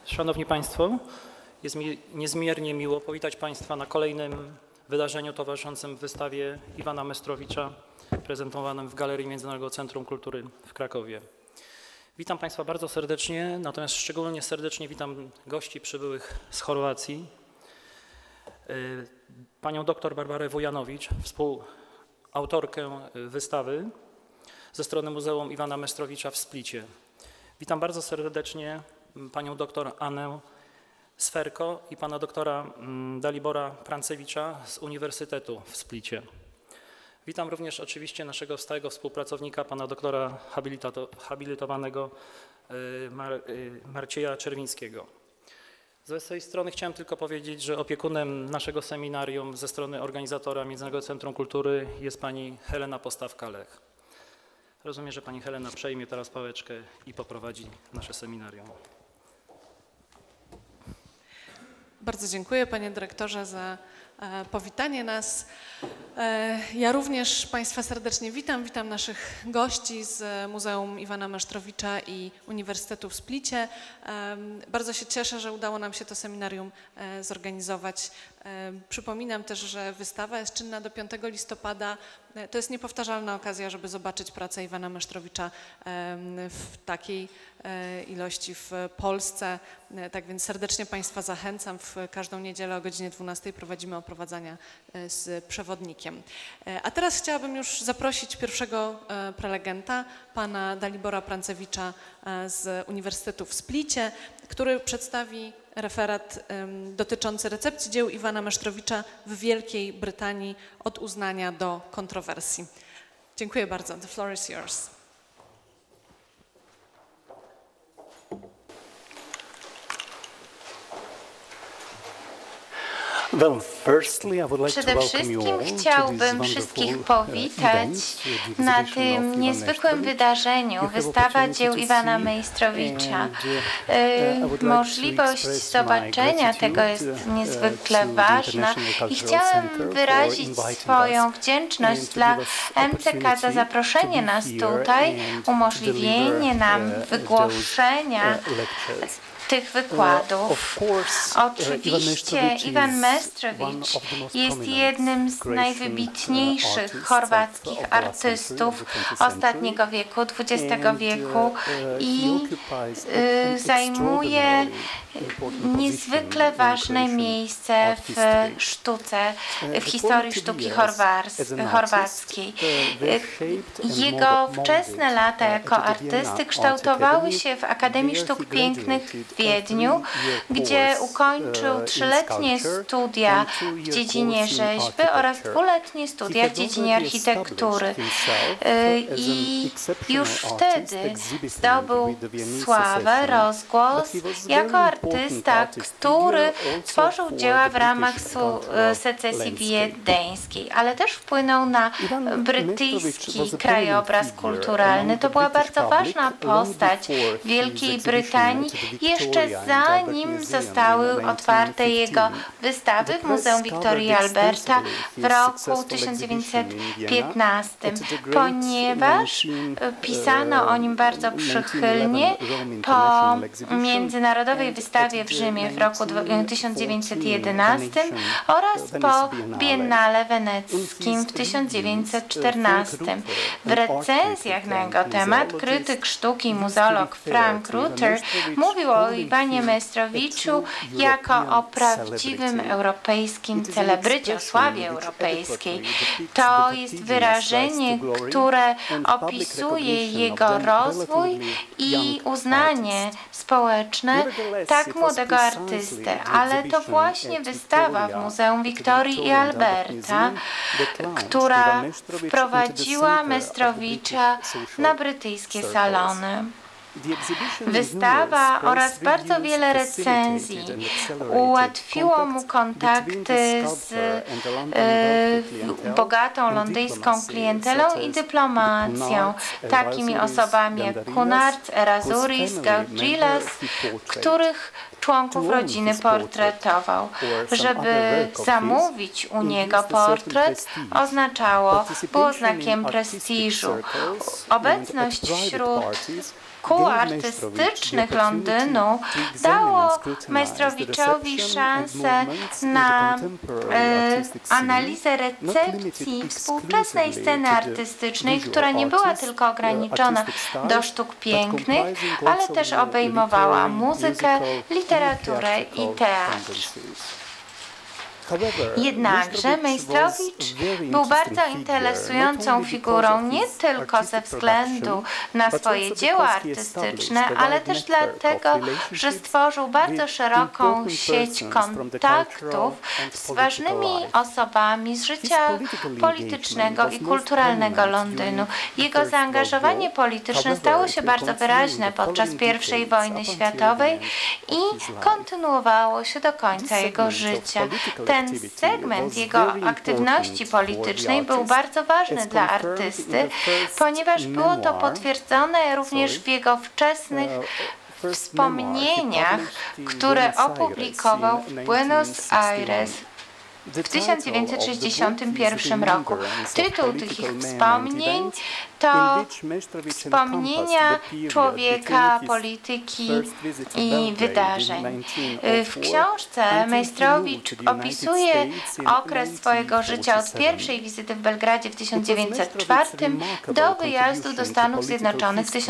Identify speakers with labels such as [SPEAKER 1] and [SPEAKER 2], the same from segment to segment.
[SPEAKER 1] Szanowni Państwo, jest mi niezmiernie miło powitać Państwa na kolejnym wydarzeniu towarzyszącym wystawie Iwana Mestrowicza prezentowanym w Galerii Międzynarodowego Centrum Kultury w Krakowie. Witam Państwa bardzo serdecznie, natomiast szczególnie serdecznie witam gości przybyłych z Chorwacji. Panią dr Barbarę Wujanowicz, współautorkę wystawy ze strony Muzeum Iwana Mestrowicza w Splicie. Witam bardzo serdecznie panią dr Annę Sferko i pana doktora Dalibora Prancewicza z Uniwersytetu w Splicie. Witam również oczywiście naszego stałego współpracownika, pana doktora habilitowanego Marcieja Czerwińskiego. Ze swojej strony chciałem tylko powiedzieć, że opiekunem naszego seminarium ze strony organizatora Międzynarodowego Centrum Kultury jest pani Helena Postawka-Lech. Rozumiem, że pani Helena przejmie teraz pałeczkę i poprowadzi nasze seminarium.
[SPEAKER 2] Bardzo dziękuję, panie dyrektorze, za powitanie nas. Ja również Państwa serdecznie witam. Witam naszych gości z Muzeum Iwana Mestrowicza i Uniwersytetu w Splicie. Bardzo się cieszę, że udało nam się to seminarium zorganizować. Przypominam też, że wystawa jest czynna do 5 listopada. To jest niepowtarzalna okazja, żeby zobaczyć pracę Iwana Mestrowicza w takiej ilości w Polsce. Tak więc serdecznie Państwa zachęcam. W każdą niedzielę o godzinie 12 prowadzimy oprowadzania z przewodnikiem. A teraz chciałabym już zaprosić pierwszego prelegenta, pana Dalibora Prancewicza z Uniwersytetu w Splicie, który przedstawi referat dotyczący recepcji dzieł Iwana Mestrowicza w Wielkiej Brytanii od uznania do kontrowersji. Dziękuję bardzo. The floor is yours.
[SPEAKER 3] Przede wszystkim chciałbym wszystkich powitać na tym niezwykłym wydarzeniu, wystawa dzieł Iwana Mestrowicza. Możliwość zobaczenia tego jest niezwykle ważna i chciałem wyrazić swoją wdzięczność dla MCK za zaproszenie nas tutaj, umożliwienie nam wygłoszenia tych wykładów. Oczywiście Iwan Mestrowicz jest jednym z najwybitniejszych chorwackich artystów ostatniego wieku, XX wieku i zajmuje niezwykle ważne miejsce w sztuce, w historii sztuki chorwackiej. Jego wczesne lata jako artysty kształtowały się w Akademii Sztuk Pięknych w Wiedniu, gdzie ukończył 3-letnie studia w dziedzinie rzeźby oraz 2-letnie studia w dziedzinie architektury. I już wtedy zdobył sławę, rozgłos jako artysta, który tworzył dzieła w ramach secesji wiedeńskiej, ale też wpłynął na brytyjski krajobraz kulturalny. To była bardzo ważna postać Wielkiej Brytanii, jeszcze zanim zostały otwarte jego wystawy w Muzeum Wiktorii Alberta w roku 1915, ponieważ pisano o nim bardzo przychylnie po międzynarodowej wystawie w Rzymie w roku 1911 oraz po Biennale Weneckim w 1914. W recenzjach na jego temat krytyk sztuki, muzeolog Frank Rutter mówił o Iwanie Mestrowiczu jako o prawdziwym europejskim celebrycie, o sławie europejskiej. To jest wyrażenie, które opisuje jego rozwój i uznanie społeczne tak młodego artysty, ale to właśnie wystawa w Muzeum Wiktorii i Alberta, która wprowadziła Mestrowicza na brytyjskie salony. Wystawa oraz bardzo wiele recenzji ułatwiło mu kontakty z bogatą londyńską klientelą i dyplomacją, takimi osobami jak Cunard, Errázuriz, Gaudrillas, których członków rodziny portretował. Żeby zamówić u niego portret, było znakiem prestiżu. Obecność wśród kół artystycznych Londynu dało Majstrowiczowi szansę na analizę recepcji współczesnej sceny artystycznej, która nie była tylko ograniczona do sztuk pięknych, ale też obejmowała muzykę, literaturę i teatr. Jednakże Majstrowicz był bardzo interesującą figurą nie tylko ze względu na swoje dzieła artystyczne, ale też dlatego, że stworzył bardzo szeroką sieć kontaktów z ważnymi osobami z życia politycznego i kulturalnego Londynu. Jego zaangażowanie polityczne stało się bardzo wyraźne podczas I wojny światowej i kontynuowało się do końca jego życia. Ten segment jego aktywności politycznej był bardzo ważny dla artysty, ponieważ było to potwierdzone również w jego wczesnych wspomnieniach, które opublikował w Buenos Aires w 1961 roku. Tytuł tych wspomnień to wspomnienia człowieka, polityki i wydarzeń. W książce Majstrowicz opisuje okres swojego życia od pierwszej wizyty w Belgradzie w 1904 do wyjazdu do Stanów Zjednoczonych w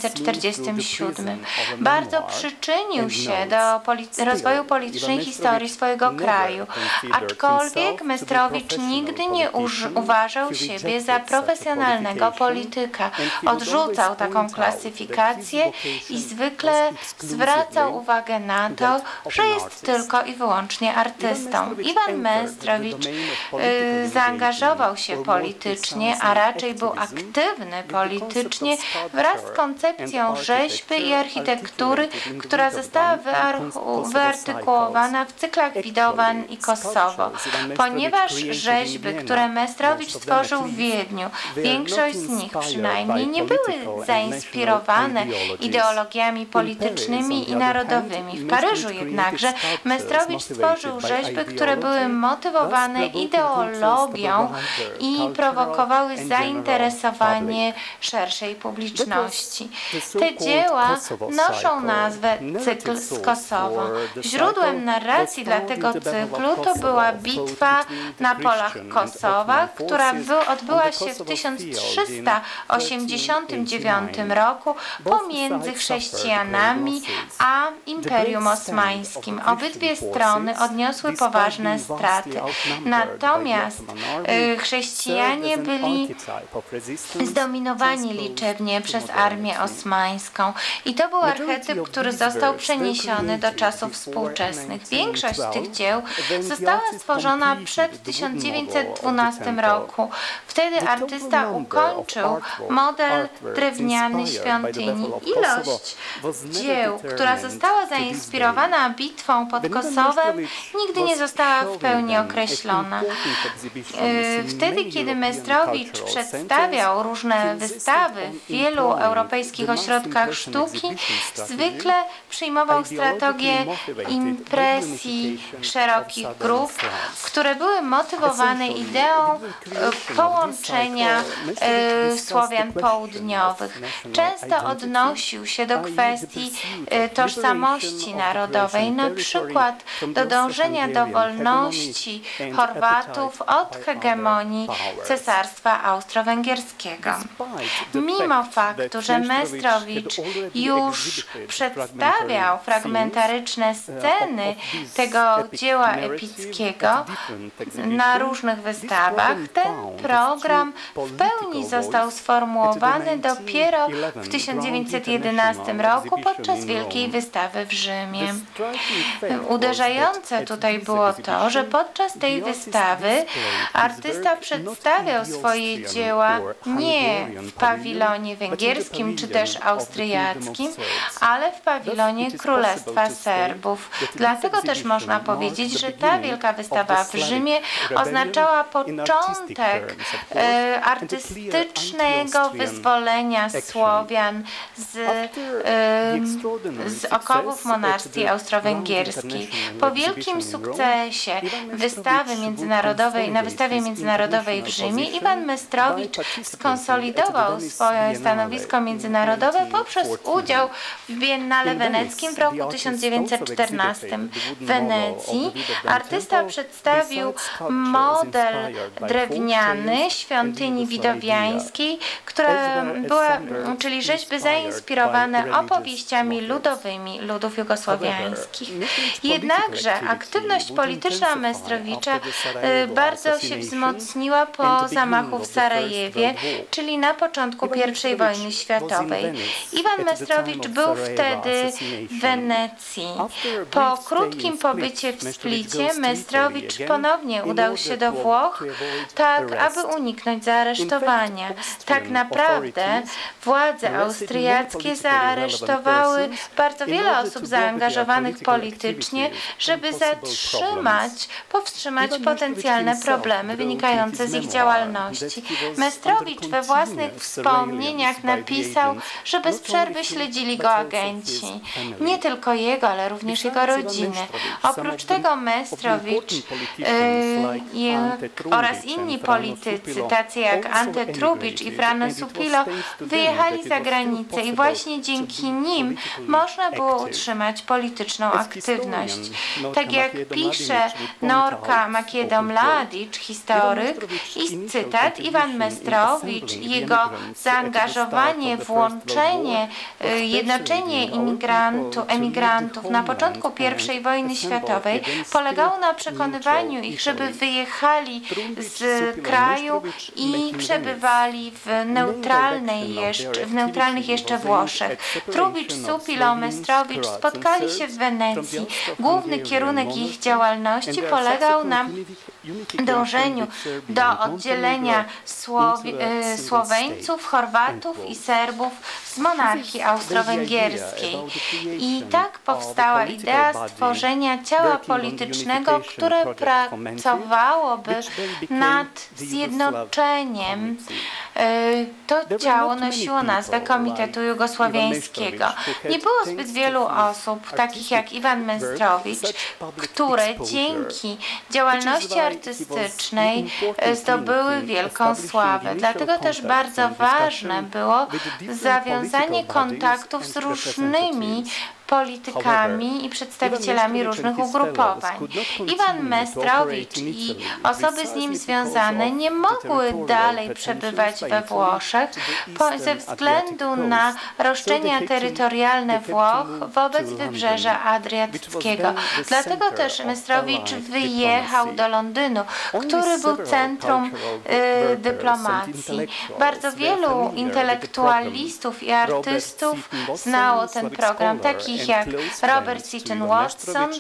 [SPEAKER 3] 1947. Bardzo przyczynił się do rozwoju politycznej historii swojego kraju, aczkolwiek Majstrowicz nigdy nie uważał siebie za profesjonalnego polityka. Odrzucał taką klasyfikację i zwykle zwracał uwagę na to, że jest tylko i wyłącznie artystą. Iwan Majstrowicz zaangażował się politycznie, a raczej był aktywny politycznie wraz z koncepcją rzeźby i architektury, która została wyartykułowana w cyklach widowań i Kosowo. Ponieważ rzeźby, które Majstrowicz stworzył w Wiedniu, większość z nich przynajmniej nie były zainspirowane ideologiami politycznymi i narodowymi. W Paryżu jednakże Majstrowicz stworzył rzeźby, które były motywowane ideologią i prowokowały zainteresowanie szerszej publiczności. Te dzieła noszą nazwę Cykl z Kosowo. Źródłem narracji dla tego cyklu to była bitwa na polach Kosowa, która odbyła się w 1389 roku pomiędzy chrześcijanami a Imperium Osmańskim. Obydwie strony odniosły poważne straty. Natomiast chrześcijanie byli zdominowani liczebnie przez armię osmańską. I to był archetyp, który został przeniesiony do czasów współczesnych. Większość z tych dzieł została stworzona przed 1912 roku. Wtedy artysta ukończył model drewniany świątyni. Ilość dzieł, która została zainspirowana bitwą pod Kosowem, nigdy nie została w pełni określona. Wtedy, kiedy Majstrowicz przedstawiał różne wystawy w wielu europejskich ośrodkach sztuki, zwykle przyjmował strategię impresji szerokich grup, które były motywowane ideą połączenia Słowian południowych. Często odnosił się do kwestii tożsamości narodowej, na przykład do dążenia do wolności Chorwatów od hegemonii Cesarstwa Austro-Węgierskiego. Mimo faktu, że Majstrowicz już przedstawiał fragmentaryczne sceny tego dzieła epickiego na różnych wystawach, ten program w pełni został sformułowany dopiero w 1911 roku podczas Wielkiej Wystawy w Rzymie. Uderzające tutaj było to, że podczas tej wystawy artysta przedstawiał swoje dzieła nie w pawilonie węgierskim czy też austriackim, ale w pawilonie Królestwa Serbów. Dlatego też można powiedzieć, że ta Wielka Wystawa wystawa w Rzymie oznaczała początek artystycznego wyzwolenia Słowian z okowów monarchii austro-węgierskiej. Po wielkim sukcesie na wystawie międzynarodowej w Rzymie Iwan Mestrowicz skonsolidował swoje stanowisko międzynarodowe poprzez udział w Biennale Weneckim w roku 1914 w Wenecji. Artysta przedstawił model drewniany świątyni widowiańskiej, czyli rzeźby zainspirowane opowieściami ludowymi ludów jugosłowiańskich. Jednakże aktywność polityczna Mestrowicza bardzo się wzmocniła po zamachu w Sarajewie, czyli na początku I wojny światowej. Iwan Mestrowicz był wtedy w Wenecji. Po krótkim pobycie w Splicie Mestrowicz ponownie udał się do Włoch, tak aby uniknąć zaaresztowania. Tak naprawdę władze austriackie zaaresztowały bardzo wiele osób zaangażowanych politycznie, żeby powstrzymać potencjalne problemy wynikające z ich działalności. Mestrowicz we własnych wspomnieniach napisał, że bez przerwy śledzili go agenci. Nie tylko jego, ale również jego rodziny. Oprócz tego Mestrowicz oraz inni politycy, tacy jak Ante Trubicz i Frane Supilo, wyjechali za granicę i właśnie dzięki nim można było utrzymać polityczną aktywność. Tak jak pisze Norka Makiedom-Mladic, historyk, i cytat, Iwan Mestrowicz i jego zaangażowanie, jednoczenie emigrantów na początku I wojny światowej polegało na przekonywaniu ich, żeby wyjechali z kraju i przebywali w neutralnych jeszcze Włoszech. Trubicz, Supilo, Mestrowicz spotkali się w Wenecji. Główny kierunek ich działalności polegał na dążeniu do oddzielenia Słoweńców, Chorwatów i Serbów z monarchii austro-węgierskiej. I tak powstała idea stworzenia ciała politycznego, które pracowałoby nad zjednoczeniem. To ciało nosiło nazwę Komitetu Jugosłowiańskiego. Nie było zbyt wielu osób, takich jak Iwan Mestrowicz, które dzięki działalności artystycznej zdobyły wielką sławę. Dlatego też bardzo ważne było zawiązanie kontaktów z różnymi politykami i przedstawicielami różnych ugrupowań. Iwan Mestrowicz i osoby z nim związane nie mogły dalej przebywać we Włoszech ze względu na roszczenia terytorialne Włoch wobec wybrzeża Adriatyckiego. Dlatego też Mestrowicz wyjechał do Londynu, który był centrum dyplomacji. Bardzo wielu intelektualistów i artystów znało ten program, takich jak Robert Seaton Watson,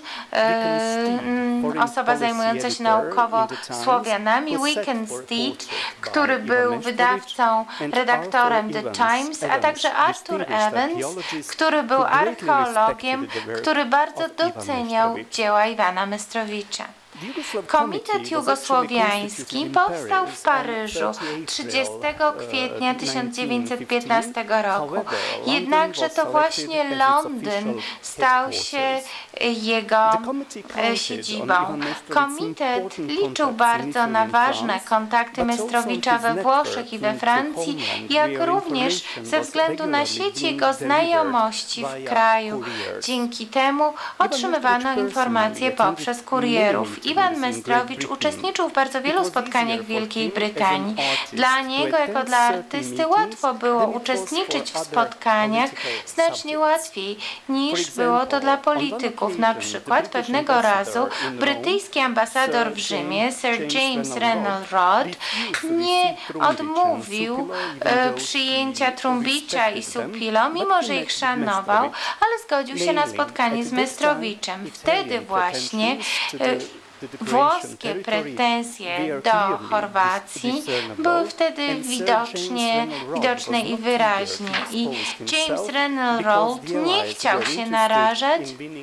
[SPEAKER 3] osoba zajmująca się naukowo Słowianami, Wyken Steed, który był wydawcą, redaktorem The Times, a także Arthur Evans, który był archeologiem, który bardzo doceniał dzieła Iwana Mestrowicza. Komitet Jugosłowiański powstał w Paryżu 30 kwietnia 1915 roku. Jednakże to właśnie Londyn stał się jego siedzibą. Komitet liczył bardzo na ważne kontakty Mestrowicza we Włoszech i we Francji, jak również ze względu na sieć jego znajomości w kraju. Dzięki temu otrzymywano informacje poprzez kurierów. Iwan Mestrowicz uczestniczył w bardzo wielu spotkaniach w Wielkiej Brytanii. Dla niego, jako dla artysty, łatwo było uczestniczyć w spotkaniach, znacznie łatwiej niż było to dla polityków. Na przykład pewnego razu brytyjski ambasador w Rzymie, Sir James Reynolds Rodd, nie odmówił przyjęcia Trumbicza i Supilo, mimo że ich szanował, ale zgodził się na spotkanie z Mestrowiczem. Wtedy właśnie włoskie pretensje do Chorwacji były wtedy widoczne i wyraźnie. I James Renelrold nie chciał się narażać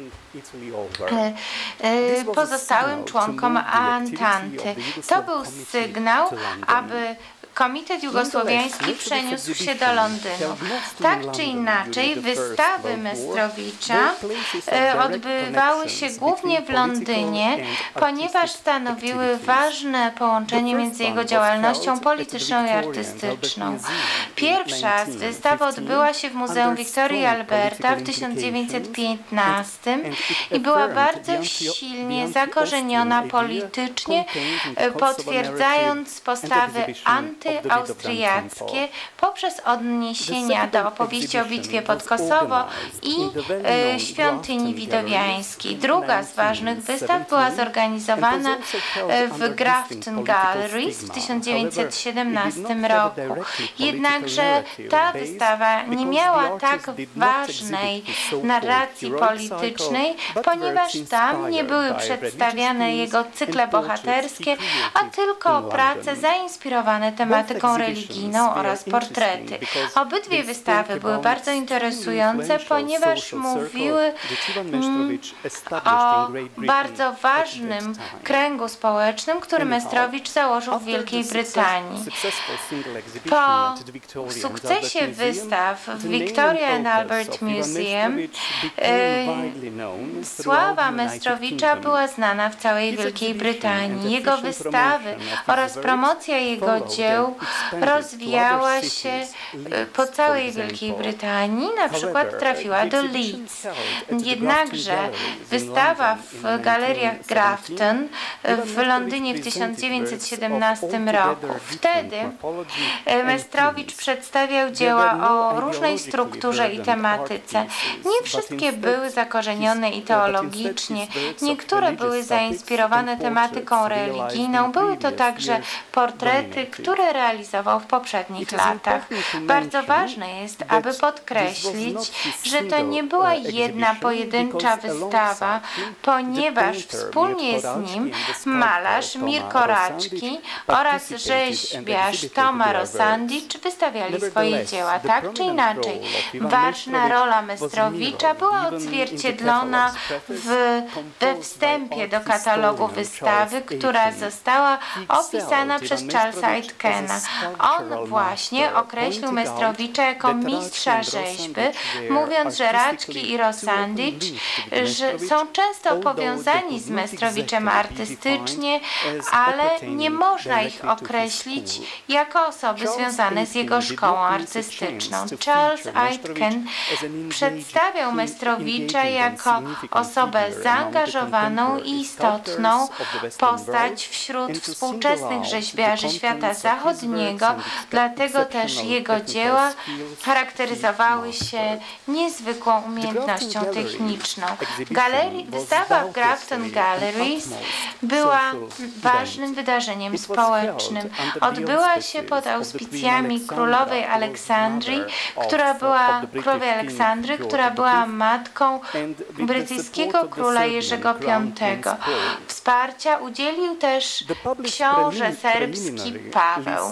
[SPEAKER 3] pozostałym członkom Antanty. To był sygnał, aby Komitet Jugosłowiański przeniósł się do Londynu. Tak czy inaczej, wystawy Mestrowicza odbywały się głównie w Londynie, ponieważ stanowiły ważne połączenie między jego działalnością polityczną i artystyczną. Pierwsza z wystaw odbyła się w Muzeum Wiktorii i Alberta w 1915 i była bardzo silnie zakorzeniona politycznie, potwierdzając postawy antyaustriackie poprzez odniesienia do opowieści o bitwie pod Kosowo i świątyni widowiańskiej. Druga z ważnych wystaw była zorganizowana w Grafton Galleries w 1917 roku. Jednakże ta wystawa nie miała tak ważnej narracji politycznej, ponieważ tam nie były przedstawiane jego cykle bohaterskie, a tylko prace zainspirowane tematyką religijną oraz portrety. Obydwie wystawy były bardzo interesujące, ponieważ mówiły o bardzo ważnym kręgu społecznym, który Mestrowicz założył w Wielkiej Brytanii. Po sukcesie wystaw w Victoria and Albert Museum sława Mestrowicza była znana w całej Wielkiej Brytanii. Jego wystawy oraz promocja jego dzieł rozwijała się po całej Wielkiej Brytanii, na przykład trafiła do Leeds. Jednakże wystawa w galeriach Grafton w Londynie w 1917 roku. Wtedy Mestrowicz przedstawiał dzieła o różnej strukturze i tematyce. Nie wszystkie były zakorzenione ideologicznie, niektóre były zainspirowane tematyką religijną, były to także portrety, które realizował w poprzednich latach. Bardzo ważne jest, aby podkreślić, że to nie była jedna pojedyncza wystawa, ponieważ wspólnie z nim malarz Mirko Raczki oraz rzeźbiarz Toma Rosandicz wystawiali swoje dzieła. Tak czy inaczej, ważna rola Mestrowicza była odzwierciedlona we wstępie do katalogu wystawy, która została opisana przez Charlesa Aitkena. On właśnie określił Mestrowicza jako mistrza rzeźby, mówiąc, że Raczki i Rosandicz są często powiązani z Mestrowiczem artystycznie, ale nie można ich określić jako osoby związane z jego szkołą artystyczną. Charles Aitken przedstawiał Mestrowicza jako osobę zaangażowaną i istotną postać wśród współczesnych rzeźbiarzy świata zachodniego, dlatego też jego dzieła charakteryzowały się niezwykłą umiejętnością techniczną. Wystawa w Grafton Galleries była ważnym wydarzeniem społecznym. Odbyła się pod auspicjami królowej Aleksandry, która była matką brytyjskiego króla Jerzego V. Wsparcia udzielił też książę serbski Paweł.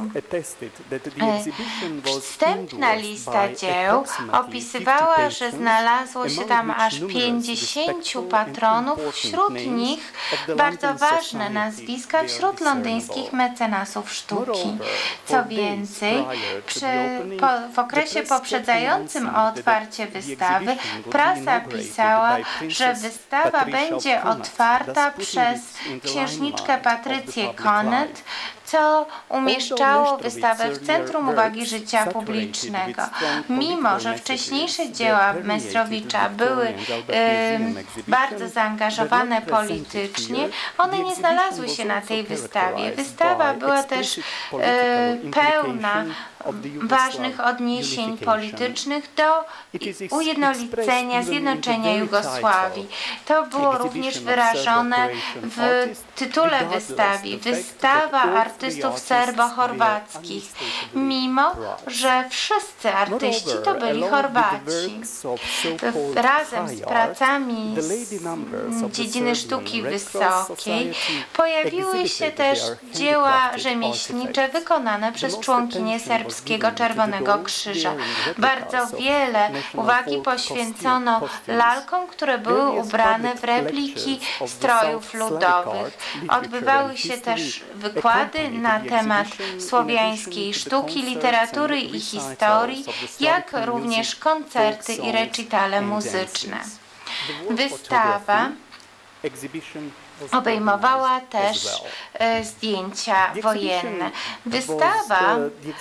[SPEAKER 3] Wstępna lista dzieł opisywała, że znalazło się tam aż 50 patronów, wśród nich bardzo ważne nazwiska wśród londyńskich mecenasów sztuki. Co więcej, w okresie poprzedzającym otwarcie wystawy prasa pisała, że wystawa będzie otwarta przez księżniczkę Patrycję Conant, co umieszczało wystawę w centrum uwagi życia publicznego. Mimo że wcześniejsze dzieła Mestrowicza były bardzo zaangażowane politycznie, one nie znalazły się na tej wystawie. Wystawa była też pełna ważnych odniesień politycznych do ujednolicenia, zjednoczenia Jugosławii. To było również wyrażone w tytule wystawy. Wystawa artystów serbo-chorwackich, mimo że wszyscy artyści to byli Chorwaci. Razem z pracami z dziedziny sztuki wysokiej pojawiły się też dzieła rzemieślnicze wykonane przez członkinie Serbskiego Czerwonego Krzyża. Bardzo wiele uwagi poświęcono lalkom, które były ubrane w repliki strojów ludowych. Odbywały się też wykłady na temat słowiańskiej sztuki, literatury i historii, jak również koncerty i recitale muzyczne. Wystawa obejmowała też zdjęcia wojenne. Wystawa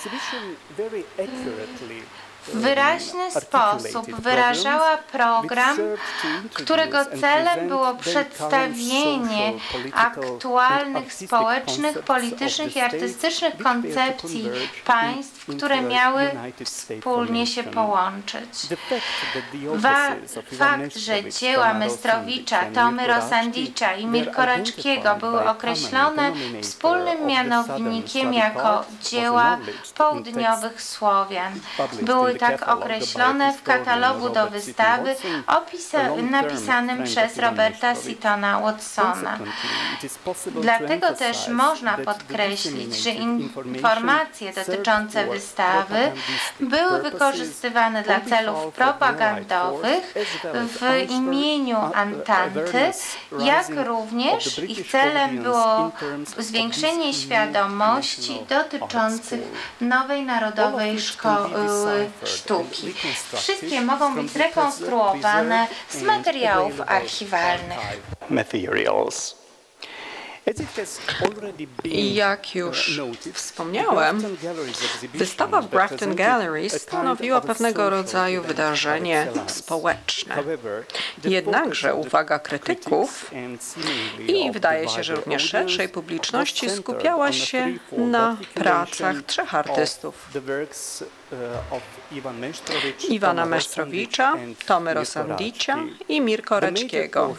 [SPEAKER 3] w wyraźny sposób wyrażała program, którego celem było przedstawienie aktualnych społecznych, politycznych i artystycznych koncepcji państw, które miały wspólnie się połączyć. Fakt, że dzieła Mestrowicza, Tomy Rosandicza i Mirko Raczkiego były określone wspólnym mianownikiem jako dzieła południowych Słowian, były tak określone w katalogu do wystawy napisanym przez Roberta Seatona Watsona. Dlatego też można podkreślić, że informacje dotyczące wystawy były wykorzystywane dla celów propagandowych w imieniu Antanty, jak również ich celem było zwiększenie świadomości dotyczących nowej narodowej szkoły sztuki. Wszystkie mogą być zrekonstruowane z materiałów archiwalnych.
[SPEAKER 4] Jak już wspomniałem, wystawa w Grafton Gallery stanowiła pewnego rodzaju wydarzenie społeczne. Jednakże uwaga krytyków i wydaje się, że również szerszej publiczności skupiała się na pracach trzech artystów: Iwana Mesztrowicza, Tomy Rosandicza i Mirko Raczkiego.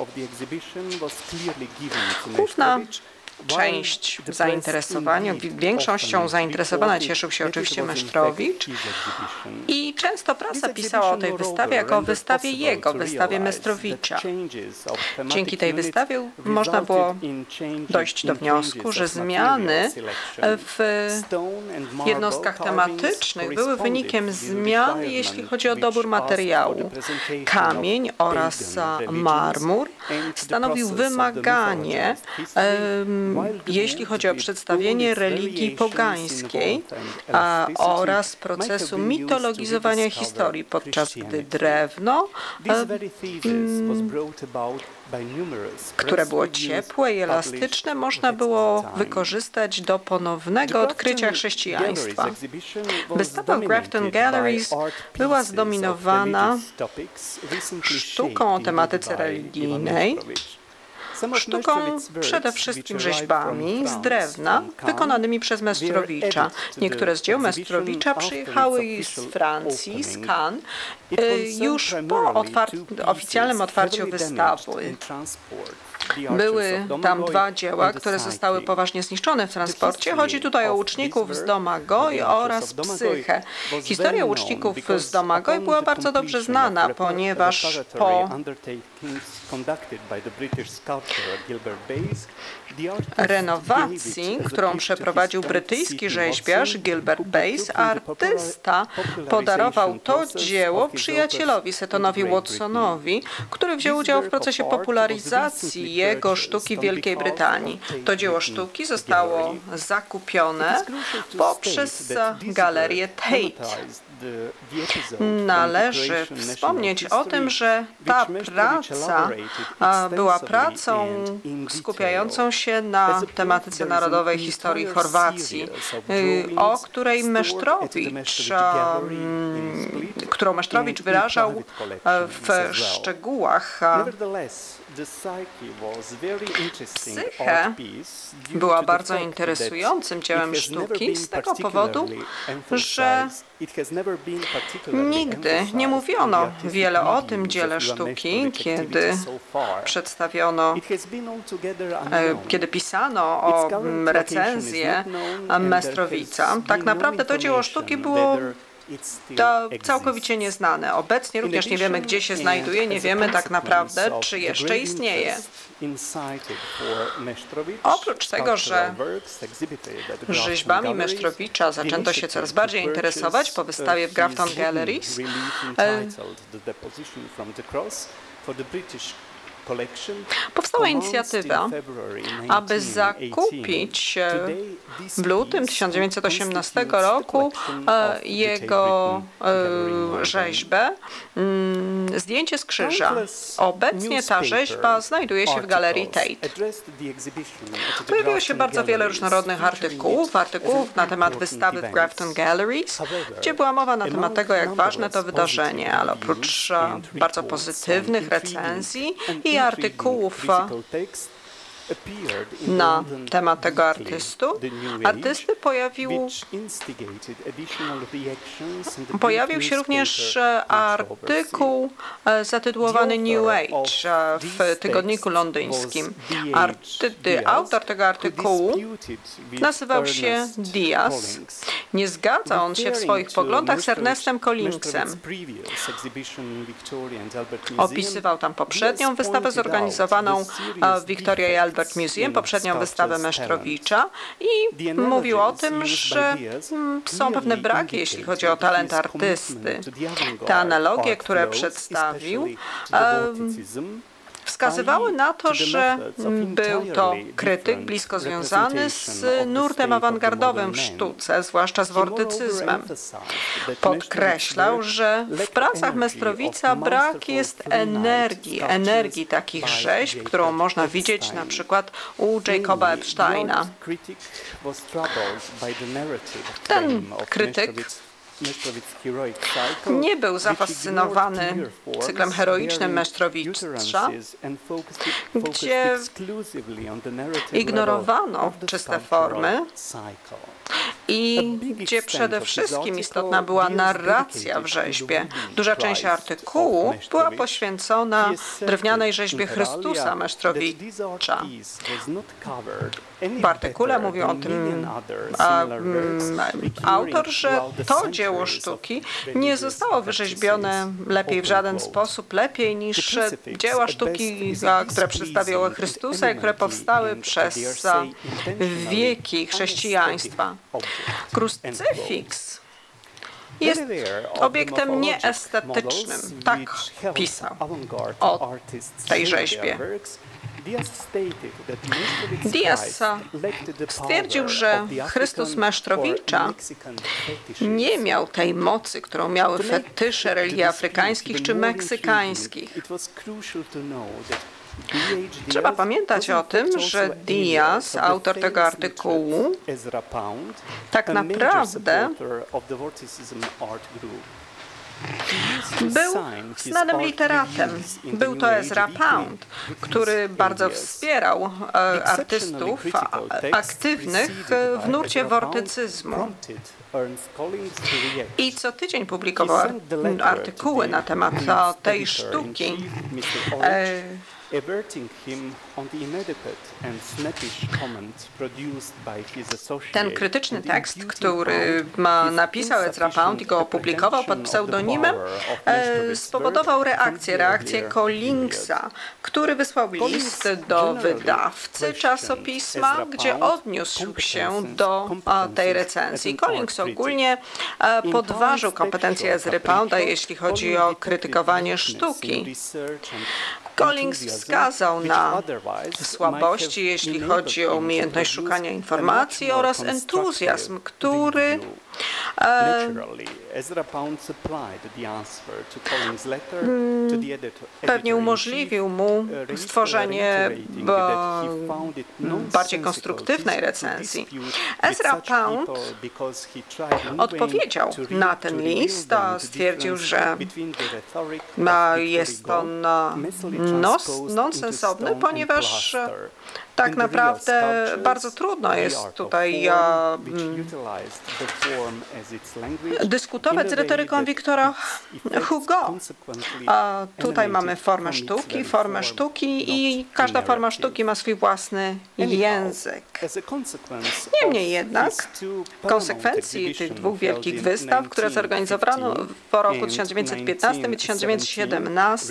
[SPEAKER 4] Główna część zainteresowania, większością zainteresowania cieszył się oczywiście Mesztrowicz i często prasa pisała o tej wystawie jako o wystawie jego, wystawie Mestrowicza. Dzięki tej wystawie można było dojść do wniosku, że zmiany w jednostkach tematycznych były wynikiem zmian, jeśli chodzi o dobór materiału. Kamień oraz marmur stanowił wymaganie, jeśli chodzi o przedstawienie religii pogańskiej oraz procesu mitologizowania historii, podczas gdy drewno, które było ciepłe i elastyczne, można było wykorzystać do ponownego odkrycia chrześcijaństwa. Wystawa w Grafton Galleries była zdominowana sztuką o tematyce religijnej, sztuką przede wszystkim rzeźbami z drewna wykonanymi przez Mestrowicza. Niektóre z dzieł Mestrowicza przyjechały z Francji, z Cannes, już po oficjalnym otwarciu wystawy. Były tam dwa dzieła, które zostały poważnie zniszczone w transporcie. Chodzi tutaj o łuczników z Domagoj oraz Psychę. Historia łuczników z Domagoj była bardzo dobrze znana, ponieważ po renowacji, którą przeprowadził brytyjski rzeźbiarz Gilbert Bass, artysta podarował to dzieło przyjacielowi Seatonowi Watsonowi, który wziął udział w procesie popularyzacji jego sztuki w Wielkiej Brytanii. To dzieło sztuki zostało zakupione poprzez galerię Tate. Należy wspomnieć o tym, że ta praca była pracą skupiającą się na tematyce narodowej historii Chorwacji, o której którą Mesztrowicz wyrażał w szczegółach Psyche była bardzo interesującym dziełem sztuki z tego powodu, że nigdy nie mówiono wiele o tym dziele sztuki, kiedy pisano o recenzję Mestrowica. Tak naprawdę to dzieło sztuki było całkowicie nieznane. Obecnie również nie wiemy, gdzie się znajduje, nie wiemy tak naprawdę, czy jeszcze istnieje. Oprócz tego, że rzeźbami Mestrowicza zaczęto się coraz bardziej interesować po wystawie w Grafton Galleries, powstała inicjatywa, aby zakupić w lutym 1918 roku jego rzeźbę, zdjęcie z krzyża. Obecnie ta rzeźba znajduje się w Galerii Tate. Pojawiło się bardzo wiele różnorodnych artykułów na temat wystawy w Grafton Galleries, gdzie była mowa na temat tego, jak ważne to wydarzenie, ale oprócz bardzo pozytywnych recenzji i artykułów na temat tego artysty pojawił się również artykuł zatytułowany New Age w tygodniku londyńskim. Autor tego artykułu nazywał się Diaz. Nie zgadza on się w swoich poglądach z Ernestem Collinsem. Opisywał tam poprzednią wystawę zorganizowaną w Victoria i Albert Museum, poprzednią wystawę Mestrowicza i mówił o tym, że są pewne braki, jeśli chodzi o talent artysty. Te analogie, które przedstawił, wskazywały na to, że był to krytyk blisko związany z nurtem awangardowym w sztuce, zwłaszcza z wortycyzmem. Podkreślał, że w pracach Mestrowica brak jest energii takich rzeźb, którą można widzieć na przykład u Jacoba Epsteina. Ten krytyk nie był zafascynowany cyklem heroicznym Mestrowicza, gdzie ignorowano czyste formy i gdzie przede wszystkim istotna była narracja w rzeźbie. Duża część artykułu była poświęcona drewnianej rzeźbie Chrystusa Mestrowicza. W artykule mówił o tym autor, że to dzieło sztuki nie zostało wyrzeźbione lepiej w żaden sposób, lepiej niż dzieła sztuki, które przedstawiały Chrystusa i które powstały przez wieki chrześcijaństwa. Krucyfiks jest obiektem nieestetycznym. Tak pisał o tej rzeźbie. Diaz stwierdził, że Chrystus Mestrowicza nie miał tej mocy, którą miały fetysze religii afrykańskich czy meksykańskich. Trzeba pamiętać o tym, że Diaz, autor tego artykułu, tak naprawdę był znanym literatem. Był to Ezra Pound, który bardzo wspierał artystów aktywnych w nurcie wortycyzmu. I co tydzień publikował artykuły na temat tej sztuki. Ten krytyczny tekst, który napisał Ezra Pound i go opublikował pod pseudonimem, spowodował reakcję Collinsa, który wysłał list do wydawcy czasopisma, gdzie odniósł się do tej recenzji. Collins ogólnie podważył kompetencje Ezry Pounda, jeśli chodzi o krytykowanie sztuki. Collins wskazał na słabości, jeśli chodzi o umiejętność szukania informacji oraz entuzjazm, który pewnie umożliwił mu stworzenie bardziej konstruktywnej recenzji. Ezra Pound odpowiedział na ten list, stwierdził, że jest on nonsensowny, ponieważ tak naprawdę bardzo trudno jest tutaj dyskutować z retoryką Wiktora Hugo. Tutaj mamy formę sztuki i każda forma sztuki ma swój własny język. Niemniej jednak w konsekwencji tych dwóch wielkich wystaw, które zorganizowano w roku 1915 i 1917,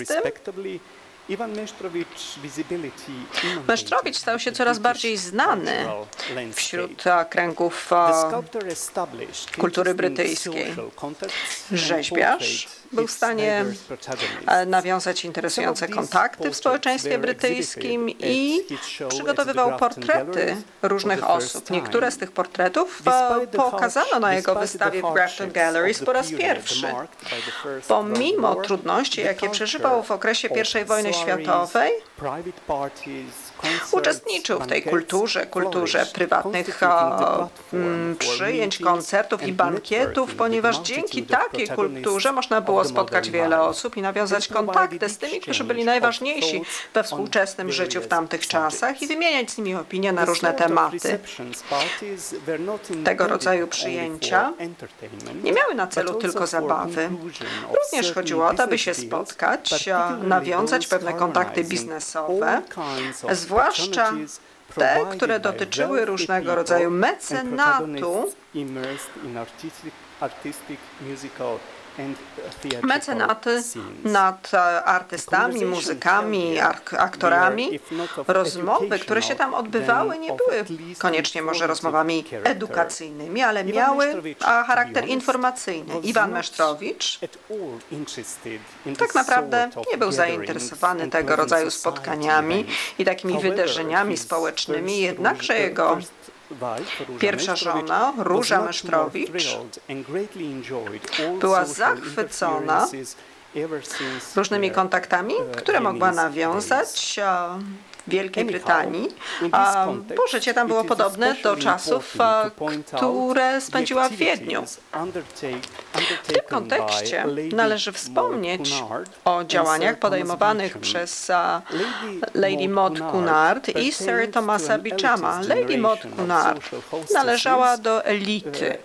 [SPEAKER 4] Mesztrowicz stał się coraz bardziej znany wśród kręgów kultury brytyjskiej. Rzeźbiarz był w stanie nawiązać interesujące kontakty w społeczeństwie brytyjskim i przygotowywał portrety różnych osób. Niektóre z tych portretów pokazano na jego wystawie w Grafton Galleries po raz pierwszy. Pomimo trudności, jakie przeżywał w okresie I wojny światowej, uczestniczył w tej kulturze prywatnych przyjęć, koncertów i bankietów, ponieważ dzięki takiej kulturze można było spotkać wiele osób i nawiązać kontakty z tymi, którzy byli najważniejsi we współczesnym życiu w tamtych czasach i wymieniać z nimi opinie na różne tematy. Tego rodzaju przyjęcia nie miały na celu tylko zabawy. Również chodziło o to, aby się spotkać, nawiązać pewne kontakty biznesowe, zwłaszcza te, które dotyczyły różnego rodzaju mecenatu, mecenaty nad artystami, muzykami, aktorami. Rozmowy, które się tam odbywały, nie były koniecznie może rozmowami edukacyjnymi, ale miały charakter informacyjny. Iwan Mesztrowicz tak naprawdę nie był zainteresowany tego rodzaju spotkaniami i takimi wydarzeniami społecznymi, jednakże jego pierwsza żona, Róża Mesztrowicz, była zachwycona różnymi kontaktami, które mogła nawiązać w Wielkiej Brytanii, bo życie tam było podobne do czasów, które spędziła w Wiedniu. W tym kontekście należy wspomnieć o działaniach podejmowanych przez Lady Maud Cunard i Sir Thomasa Beechama. Lady Maud Cunard należała do elity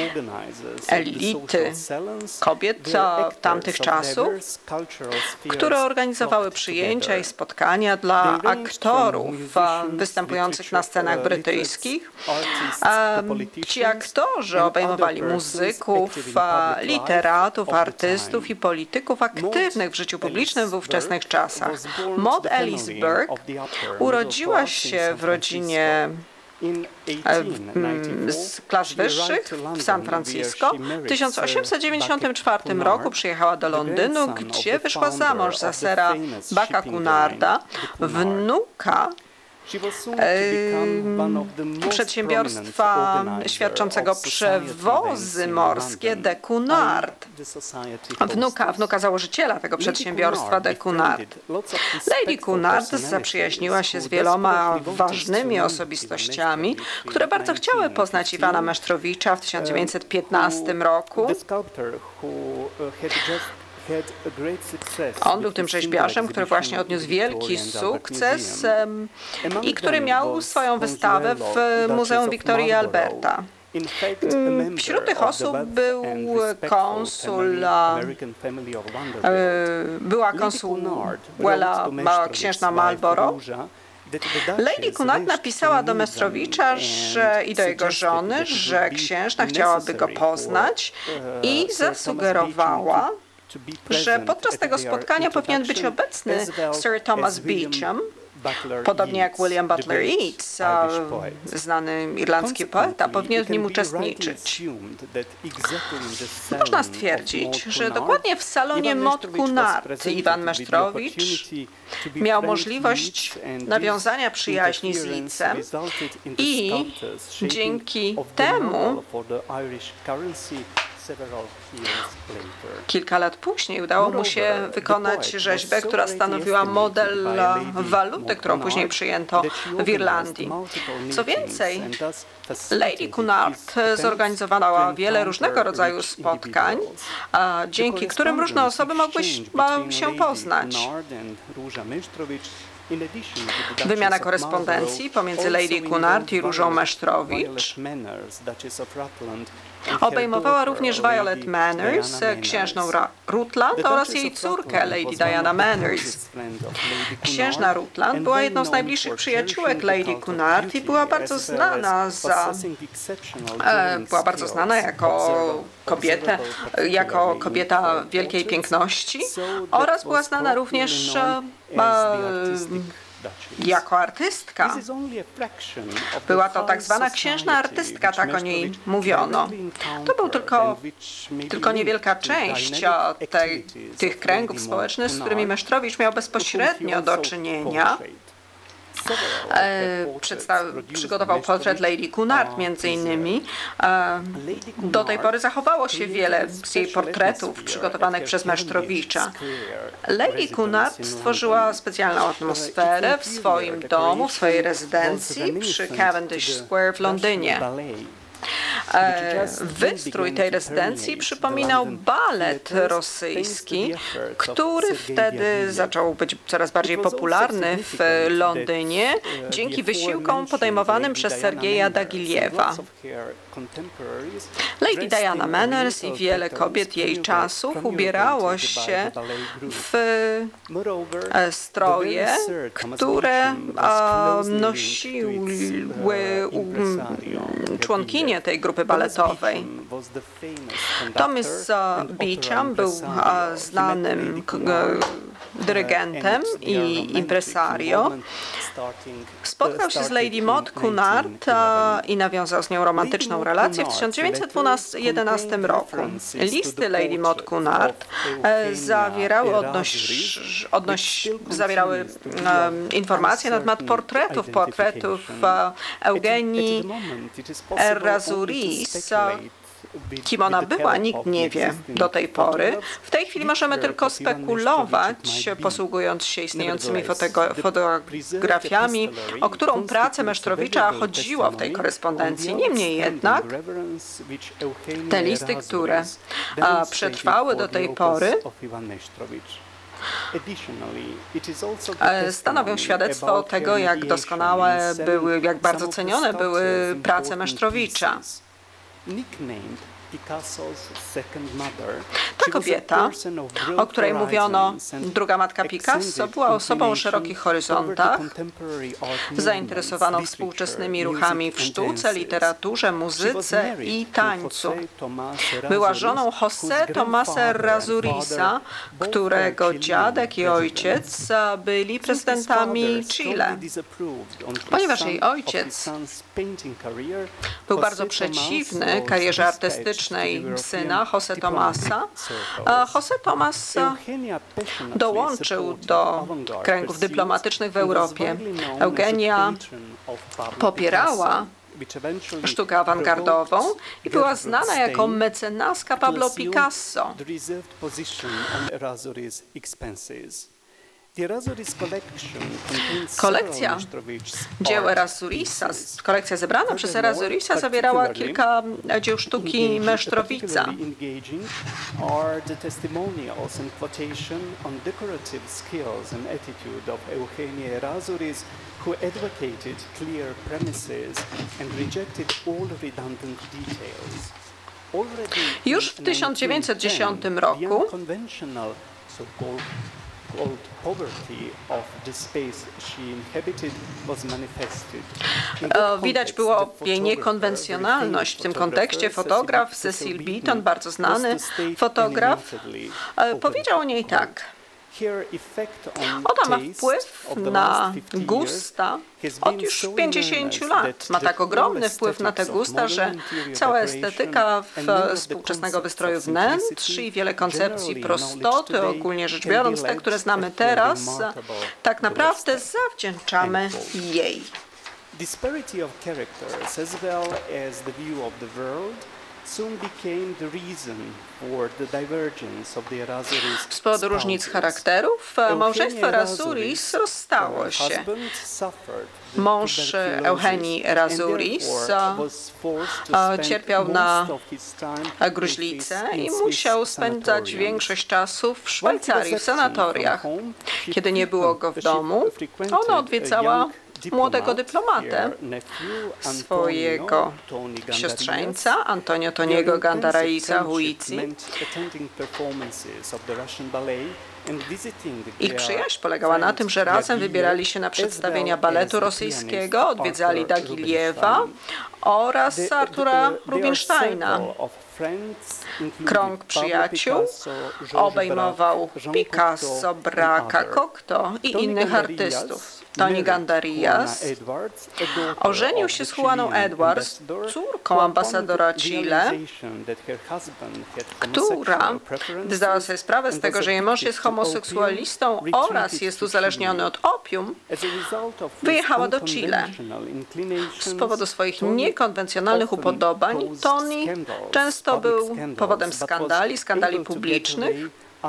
[SPEAKER 4] kobiet tamtych czasów, które organizowały przyjęcia i spotkania dla aktorów występujących na scenach brytyjskich. Ci aktorzy obejmowali muzyków, literatów, artystów i polityków aktywnych w życiu publicznym w ówczesnych czasach. Maud Alice Burke urodziła się w rodzinie z klas wyższych w San Francisco. W 1894 roku przyjechała do Londynu, gdzie wyszła za mąż za Sira Bucka Cunarda, wnuka przedsiębiorstwa świadczącego przewozy morskie de Cunard. Wnuka założyciela tego przedsiębiorstwa de Cunard. Lady Cunard zaprzyjaźniła się z wieloma ważnymi osobistościami, które bardzo chciały poznać Iwana Mesztrowicza w 1915 roku. On był tym rzeźbiarzem, który właśnie odniósł wielki sukces i który miał swoją wystawę w Muzeum Wiktorii i Alberta. Wśród tych osób był była konsuela księżna Marlborough. Lady Cunard napisała do Mesztrowicza i do jego żony, że księżna chciałaby go poznać i zasugerowała, że podczas tego spotkania powinien być obecny Sir Thomas Beecham, podobnie jak William Butler Yeats, znany irlandzki poeta, powinien w nim uczestniczyć. Można stwierdzić, że dokładnie w salonie Maud Cunard Iwan Mesztrowicz miał możliwość nawiązania przyjaźni z Yeatsem i dzięki temu Kilka lat później udało mu się wykonać rzeźbę, która stanowiła model waluty, którą później przyjęto w Irlandii. Co więcej, Lady Cunard zorganizowała wiele różnego rodzaju spotkań, dzięki którym różne osoby mogły się poznać. Wymiana korespondencji pomiędzy Lady Cunard i Różą Mesztrowicz obejmowała również Violet Manners, księżną Rutland oraz jej córkę Lady Diana Manners. Księżna Rutland była jedną z najbliższych przyjaciółek Lady Cunard i była bardzo znana jako kobieta wielkiej piękności oraz była znana również jako artystka. Była to tak zwana księżna artystka, tak o niej mówiono. To był tylko niewielka część tych kręgów społecznych, z którymi Mesztrowicz miał bezpośrednio do czynienia. Przygotował portret Lady Cunard między innymi. Do tej pory zachowało się wiele z jej portretów przygotowanych przez Mesztrowicza. Lady Cunard stworzyła specjalną atmosferę w swoim domu, w swojej rezydencji przy Cavendish Square w Londynie. Wystrój tej rezydencji przypominał balet rosyjski, który wtedy zaczął być coraz bardziej popularny w Londynie dzięki wysiłkom podejmowanym przez Sergeja Dagiliewa. Lady Diana Manners i wiele kobiet jej czasów ubierało się w stroje, które nosiły członkinie tej grupy baletowej. Thomas Beecham był znanym dyrygentem i impresario. Spotkał się z Lady Maud Cunard i nawiązał z nią romantyczną relację w 1911 roku. Listy Lady Maud Cunard zawierały informacje na temat portretów Eugenii Errázuriz. Kim ona była, nikt nie wie do tej pory. W tej chwili możemy tylko spekulować, posługując się istniejącymi fotografiami, o którą pracę Mesztrowicza chodziło w tej korespondencji. Niemniej jednak te listy, które przetrwały do tej pory, stanowią świadectwo tego, jak doskonałe były, jak bardzo cenione były prace Mesztrowicza. Ta kobieta, o której mówiono druga matka Picasso, była osobą o szerokich horyzontach, zainteresowaną współczesnymi ruchami w sztuce, literaturze, muzyce i tańcu. Była żoną José Tomasa Errázuriza, którego dziadek i ojciec byli prezydentami Chile. Ponieważ jej ojciec był bardzo przeciwny karierze artystycznej syna, José Tomasa, José Tomas dołączył do kręgów dyplomatycznych w Europie. Eugenia popierała sztukę awangardową i była znana jako mecenaska Pablo Picasso. Kolekcja dzieł Errázuriza, kolekcja zebrana przez Errázuriza zawierała kilka dzieł sztuki Mesztrowica.
[SPEAKER 5] Who advocated clear premises and rejected all redundant details.
[SPEAKER 4] Już w 1910 roku widać było jej niekonwencjonalność. W tym kontekście fotograf Cecil Beaton, bardzo znany fotograf, powiedział o niej tak. Ona ma wpływ na gusta od już 50 lat. Ma tak ogromny wpływ na te gusta, że cała estetyka współczesnego wystroju wnętrz i wiele koncepcji prostoty, ogólnie rzecz biorąc, te, które znamy teraz, tak naprawdę zawdzięczamy jej.
[SPEAKER 5] Disparity of characters as well as the view of the world
[SPEAKER 4] Z powodu różnic charakterów małżeństwo Errázuriz rozstało się. Mąż Eugenii Errázuriz cierpiał na gruźlicę i musiał spędzać większość czasu w Szwajcarii, w sanatoriach. Kiedy nie było go w domu, ona odwiedzała młodego dyplomatę, swojego siostrzeńca Antonio Toniego Gandaraisa Huici. Ich przyjaźń polegała na tym, że razem wybierali się na przedstawienia baletu rosyjskiego, odwiedzali Dagiliewa oraz Artura Rubinsteina. Krąg przyjaciół obejmował Picasso, Braca, Cocteau i innych artystów. Tony Gandarillas ożenił się z Juaną Edwards, córką ambasadora Chile, która, gdy zdała sobie sprawę z tego, że jej mąż jest homoseksualistą oraz jest uzależniony od opium, wyjechała do Chile. Z powodu swoich niekonwencjonalnych upodobań Tony często był powodem skandali publicznych,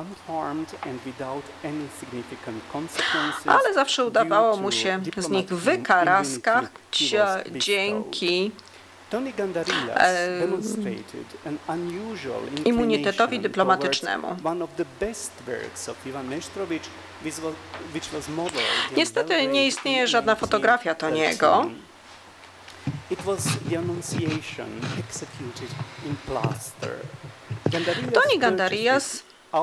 [SPEAKER 4] ale zawsze udawało mu się z nich wykaraskać dzięki immunitetowi dyplomatycznemu. Niestety nie istnieje żadna fotografia Toniego. Tony Gandarillas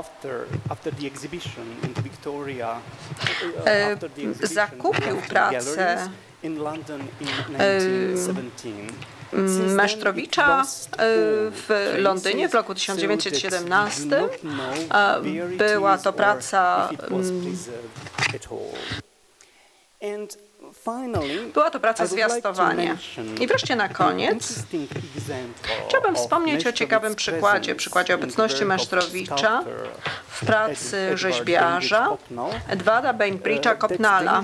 [SPEAKER 4] zakupił pracę Maestrowicza w Londynie w roku 1917. Była to praca zwiastowania. I wreszcie na koniec chciałbym wspomnieć o ciekawym przykładzie obecności Maestrowicza w pracy rzeźbiarza Edwarda Bainbridge'a Copnalla.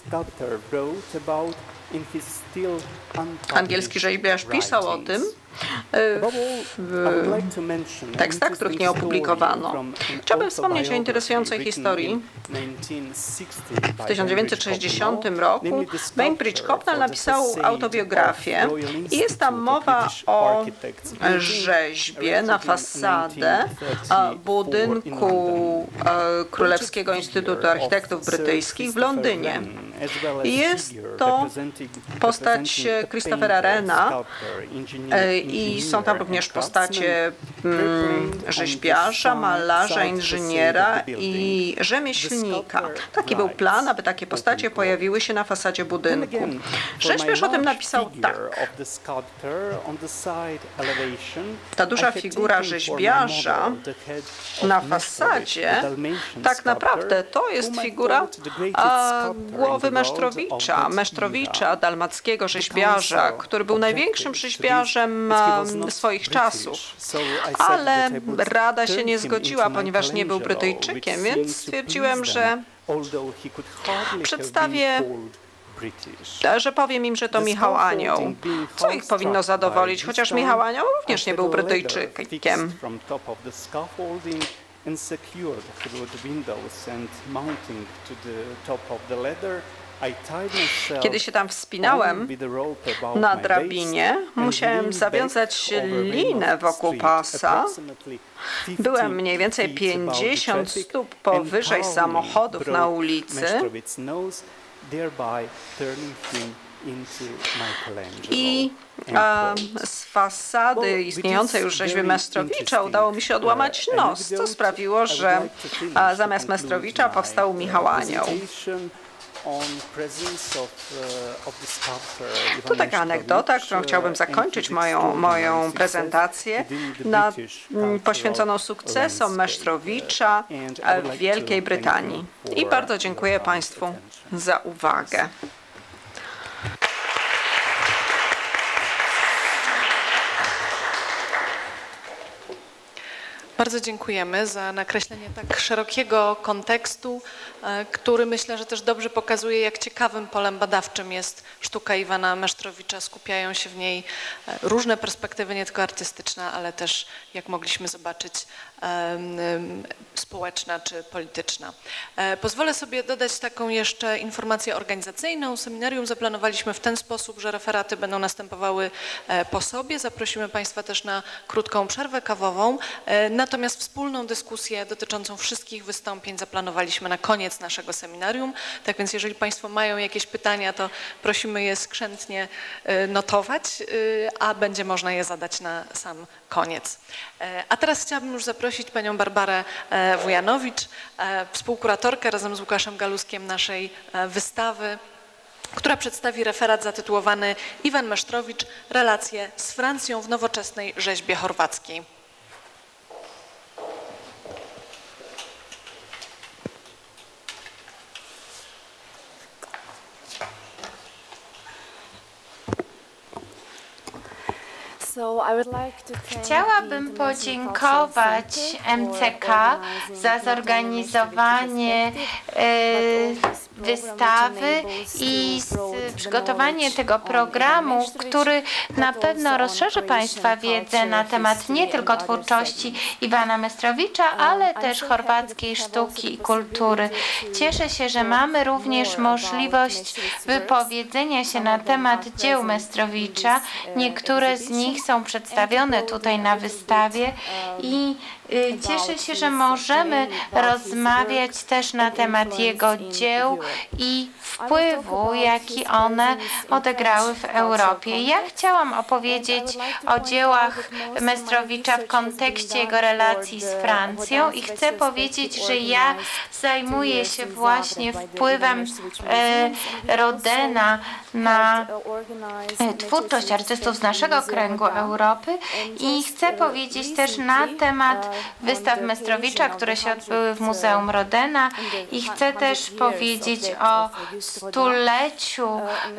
[SPEAKER 4] Angielski rzeźbiarz pisał o tym w tekstach, których nie opublikowano. Chciałbym wspomnieć o interesującej historii. W 1960 roku Bainbridge Copnall napisał autobiografię i jest tam mowa o rzeźbie na fasadę budynku Królewskiego Instytutu Architektów Brytyjskich w Londynie. Jest to postać Christophera Wrena i są tam również postacie rzeźbiarza, malarza, inżyniera i rzemieślnika. Taki był plan, aby takie postacie pojawiły się na fasadzie budynku. Rzeźbiarz o tym napisał tak. Ta duża figura rzeźbiarza na fasadzie tak naprawdę to jest figura głowy Maestrowicza, dalmackiego rzeźbiarza, który był największym rzeźbiarzem swoich czasów. Ale Rada się nie zgodziła, ponieważ nie był Brytyjczykiem, więc stwierdziłem, że powiem im, że to Michał Anioł, co ich powinno zadowolić, chociaż Michał Anioł również nie był Brytyjczykiem. Kiedy się tam wspinałem na drabinie, musiałem zawiązać linę wokół pasa. Byłem mniej więcej 50 stóp powyżej samochodów na ulicy i z fasady istniejącej już rzeźby Maestrowicza udało mi się odłamać nos, co sprawiło, że zamiast Maestrowicza powstał Michał Anioł. To taka anegdota, którą chciałbym zakończyć moją prezentację poświęconą sukcesom Maestrowicza w Wielkiej Brytanii. I bardzo dziękuję Państwu za uwagę.
[SPEAKER 2] Bardzo dziękujemy za nakreślenie tak szerokiego kontekstu, który myślę, że też dobrze pokazuje, jak ciekawym polem badawczym jest sztuka Iwana Mesztrowicza. Skupiają się w niej różne perspektywy, nie tylko artystyczne, ale też, jak mogliśmy zobaczyć, społeczna czy polityczna. Pozwolę sobie dodać taką jeszcze informację organizacyjną. Seminarium zaplanowaliśmy w ten sposób, że referaty będą następowały po sobie. Zaprosimy Państwa też na krótką przerwę kawową. Natomiast wspólną dyskusję dotyczącą wszystkich wystąpień zaplanowaliśmy na koniec naszego seminarium. Tak więc jeżeli Państwo mają jakieś pytania, to prosimy je skrzętnie notować, a będzie można je zadać na sam koniec. A teraz chciałabym już zaprosić Panią Barbarę Wujanowicz, współkuratorkę razem z Łukaszem Galuskiem naszej wystawy, która przedstawi referat zatytułowany Iwan Mesztrowicz – relacje z Francją w nowoczesnej rzeźbie chorwackiej.
[SPEAKER 3] Chciałabym podziękować MCK za zorganizowanie wystawy i przygotowanie tego programu, który na pewno rozszerzy Państwa wiedzę na temat nie tylko twórczości Iwana Mesztrowicza, ale też chorwackiej sztuki i kultury. Cieszę się, że mamy również możliwość wypowiedzenia się na temat dzieł Mesztrowicza. Niektóre z nich są przedstawione tutaj na wystawie i cieszę się, że możemy rozmawiać też na temat jego dzieł i wpływu, jaki one odegrały w Europie. Ja chciałam opowiedzieć o dziełach Mesztrowicza w kontekście jego relacji z Francją i chcę powiedzieć, że ja zajmuję się właśnie wpływem Rodena na twórczość artystów z naszego kręgu Europy i chcę powiedzieć też na temat wystaw Mesztrowicza, które się odbyły w Muzeum Rodena i chcę też powiedzieć o stuleciu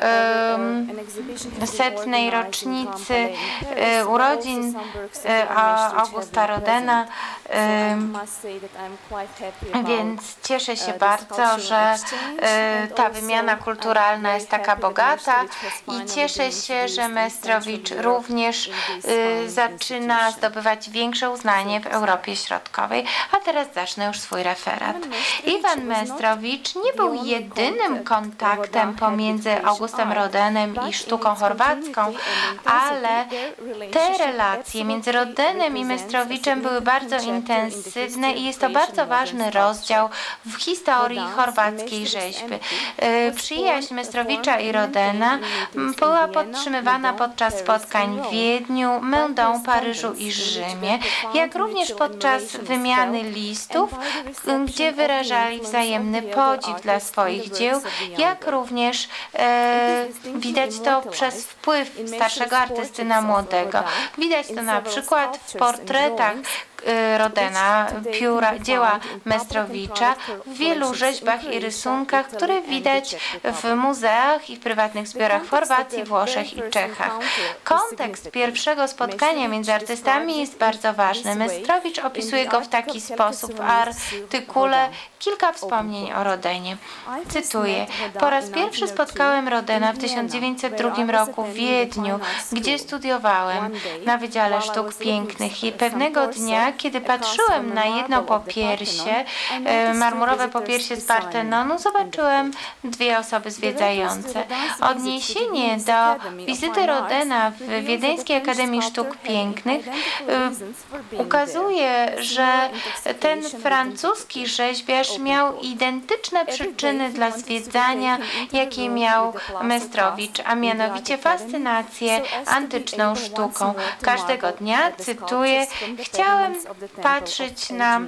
[SPEAKER 3] setnej rocznicy urodzin Augusta Rodena, więc cieszę się bardzo, że ta wymiana kulturalna jest taka bogata i cieszę się, że Mesztrowicz również zaczyna zdobywać większe uznanie w Europie Środkowej. A teraz zacznę już swój referat. Iwan Mesztrowicz nie był jedynym kontaktem pomiędzy Augustem Rodenem i sztuką chorwacką, ale te relacje między Rodenem i Mesztrowiczem były bardzo intensywne i jest to bardzo ważny rozdział w historii chorwackiej rzeźby. Przyjaźń Mesztrowicza i Rodena była podtrzymywana podczas spotkań w Wiedniu, Meudon, Paryżu i Rzymie, jak również podczas wymiany listów, gdzie wyrażali wzajemny podziw dla swoich dzieł, jak również widać to przez wpływ starszego artysty na młodego. Widać to na przykład w portretach Rodena, dzieła Mesztrowicza, w wielu rzeźbach i rysunkach, które widać w muzeach i w prywatnych zbiorach w Chorwacji, Włoszech i Czechach. Kontekst pierwszego spotkania między artystami jest bardzo ważny. Mesztrowicz opisuje go w taki sposób w artykule Kilka wspomnień o Rodenie. Cytuję: po raz pierwszy spotkałem Rodena w 1902 roku w Wiedniu, gdzie studiowałem na Wydziale Sztuk Pięknych i pewnego dnia, kiedy patrzyłem na jedno popiersie, marmurowe popiersie z Partenonu, zobaczyłem dwie osoby zwiedzające. Odniesienie do wizyty Rodena w Wiedeńskiej Akademii Sztuk Pięknych ukazuje, że ten francuski rzeźbiarz miał identyczne przyczyny dla zwiedzania, jakie miał Mesztrowicz, a mianowicie fascynację antyczną sztuką. Każdego dnia, cytuję, chciałem patrzeć na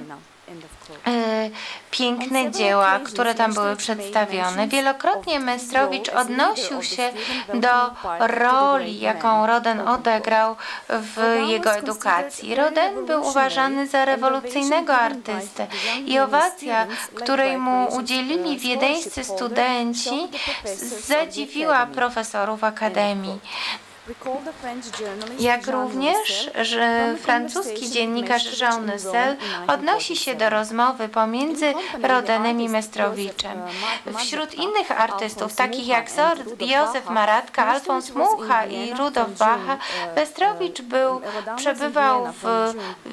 [SPEAKER 3] piękne dzieła, które tam były przedstawione. Wielokrotnie Mesztrowicz odnosił się do roli, jaką Roden odegrał w jego edukacji. Roden był uważany za rewolucyjnego artystę i owacja, której mu udzielili wiedeńscy studenci, zadziwiła profesorów akademii. Jak również, że francuski dziennikarz Jean Neussel odnosi się do rozmowy pomiędzy Rodinem i Mestrowiczem. Wśród innych artystów, takich jak Józef Maratka, Alfons Mucha i Rudolf Bacha, Mestrowicz przebywał w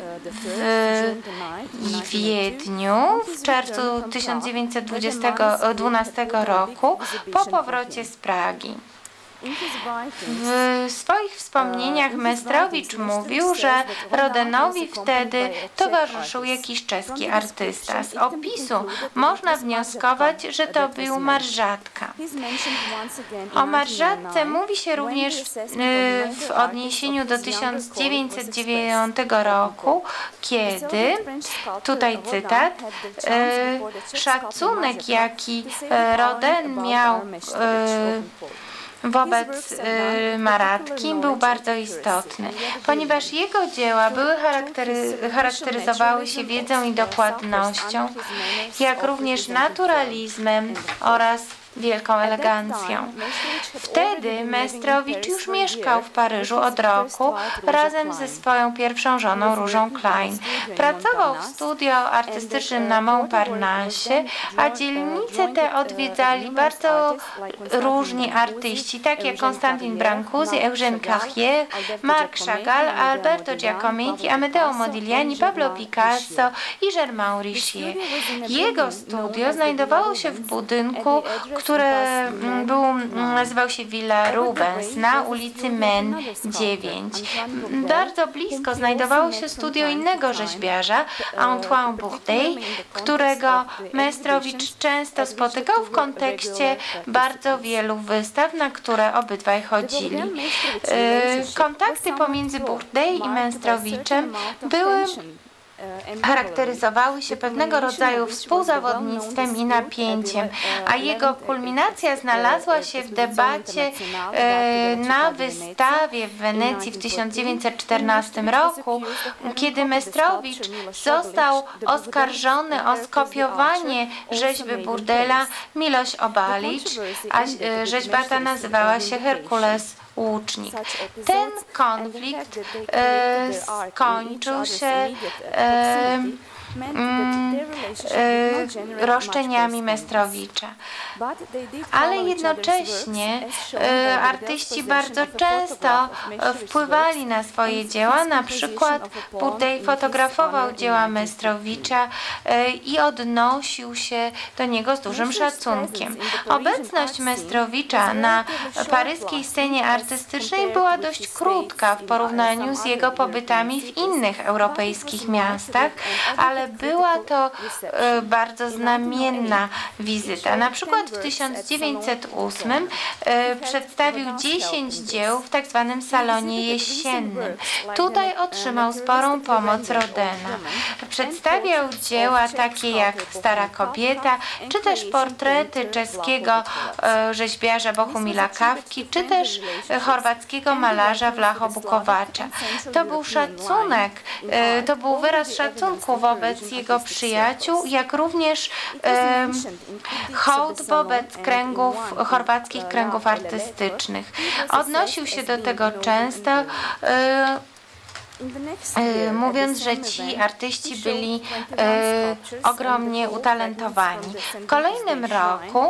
[SPEAKER 3] Wiedniu w czerwcu 1912 roku po powrocie z Pragi. W swoich wspomnieniach Mestrowicz mówił, że Rodinowi wtedy towarzyszył jakiś czeski artysta. Z opisu można wnioskować, że to był Maržatka. O Maržatce mówi się również w odniesieniu do 1909 roku, kiedy, tutaj cytat, szacunek, jaki Rodin miał wobec Maratki był bardzo istotny, ponieważ jego dzieła charakteryzowały się wiedzą i dokładnością, jak również naturalizmem oraz wielką elegancją. Wtedy Mestrowicz już mieszkał w Paryżu od roku razem ze swoją pierwszą żoną Różą Klein. Pracował w studio artystycznym na Montparnasse, a dzielnice te odwiedzali bardzo różni artyści, takie jak Constantin Brancusi, Eugène Carrière, Marc Chagall, Alberto Giacometti, Amedeo Modigliani, Pablo Picasso i Germain Richier. Jego studio znajdowało się w budynku, który nazywał się Villa Rubens na ulicy Men 9. Bardzo blisko znajdowało się studio innego rzeźbiarza, Antoine Bourdet, którego Mestrowicz często spotykał w kontekście bardzo wielu wystaw, na które obydwaj chodzili. Kontakty pomiędzy Bourdet i Mestrowiczem charakteryzowały się pewnego rodzaju współzawodnictwem i napięciem, a jego kulminacja znalazła się w debacie na wystawie w Wenecji w 1914 roku, kiedy Mestrowicz został oskarżony o skopiowanie rzeźby Burdela Miloš Obalicz, a rzeźba ta nazywała się Herkules Łucznik. Ten konflikt skończył się roszczeniami Mestrowicza. Ale jednocześnie artyści bardzo często wpływali na swoje dzieła. Na przykład Bourdet fotografował dzieła Mestrowicza i odnosił się do niego z dużym szacunkiem. Obecność Mestrowicza na paryskiej scenie artystycznej była dość krótka w porównaniu z jego pobytami w innych europejskich miastach, ale była to bardzo znamienna wizyta. Na przykład w 1908 przedstawił 10 dzieł w tak zwanym salonie jesiennym. Tutaj otrzymał sporą pomoc Rodina. Przedstawiał dzieła takie jak Stara kobieta, czy też portrety czeskiego rzeźbiarza Bohumila Kawki, czy też chorwackiego malarza Vlaho Bukowacza. To był szacunek, to był wyraz szacunku wobec jego przyjaciół, jak również hołd wobec chorwackich kręgów artystycznych. Odnosił się do tego często, mówiąc, że ci artyści byli ogromnie utalentowani. W kolejnym roku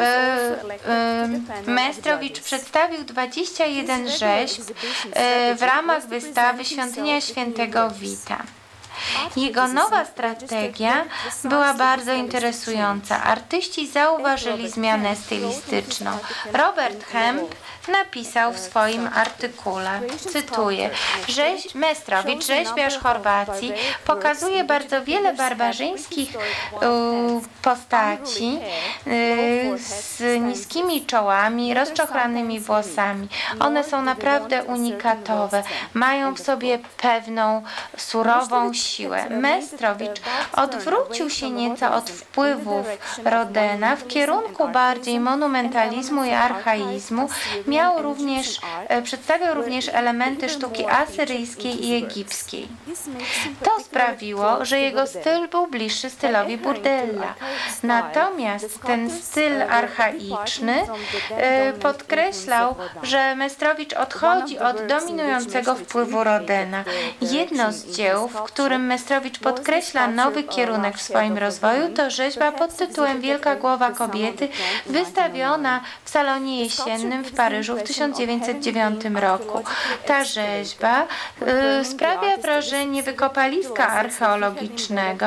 [SPEAKER 3] Mestrowicz przedstawił 21 rzeźb w ramach wystawy Świątynia Świętego Wita. Jego nowa strategia była bardzo interesująca. Artyści zauważyli zmianę stylistyczną. Robert Hemp napisał w swoim artykule, cytuję, Mestrowicz, rzeźbiarz Chorwacji, pokazuje bardzo wiele barbarzyńskich postaci z niskimi czołami, rozczochranymi włosami. One są naprawdę unikatowe. Mają w sobie pewną surową siłę. Mestrowicz odwrócił się nieco od wpływów Rodina w kierunku bardziej monumentalizmu i archaizmu, przedstawiał również elementy sztuki asyryjskiej i egipskiej. To sprawiło, że jego styl był bliższy stylowi Burdella. Natomiast ten styl archaiczny podkreślał, że Mestrowicz odchodzi od dominującego wpływu Rodena. Jedno z dzieł, w którym Mestrowicz podkreśla nowy kierunek w swoim rozwoju, to rzeźba pod tytułem Wielka głowa kobiety, wystawiona w salonie jesiennym w Paryżu w 1909 roku. Ta rzeźba sprawia wrażenie wykopaliska archeologicznego,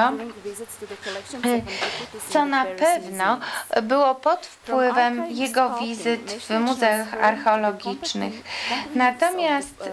[SPEAKER 3] co na pewno było pod wpływem jego wizyt w muzeach archeologicznych. Natomiast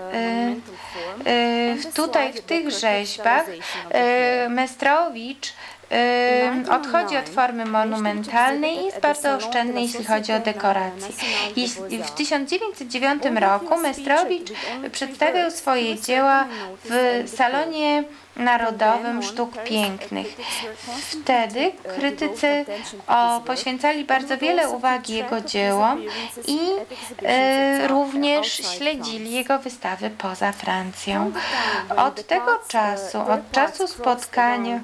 [SPEAKER 3] tutaj w tych rzeźbach Mestrowicz odchodzi od formy monumentalnej i jest bardzo oszczędny, jeśli chodzi o dekoracje. W 1909 roku Mestrowicz przedstawiał swoje dzieła w Salonie Narodowym Sztuk Pięknych. Wtedy krytycy poświęcali bardzo wiele uwagi jego dziełom i również śledzili jego wystawy poza Francją. Od tego czasu, od czasu spotkania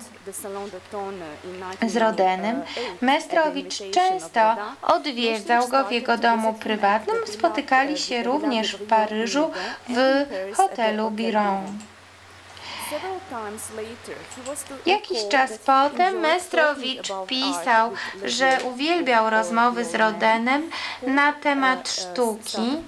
[SPEAKER 3] z Rodenem, Mestrowicz często odwiedzał go w jego domu prywatnym, spotykali się również w Paryżu w hotelu Biron. Jakiś czas potem Mestrowicz pisał, że uwielbiał rozmowy z Rodenem na temat sztuki,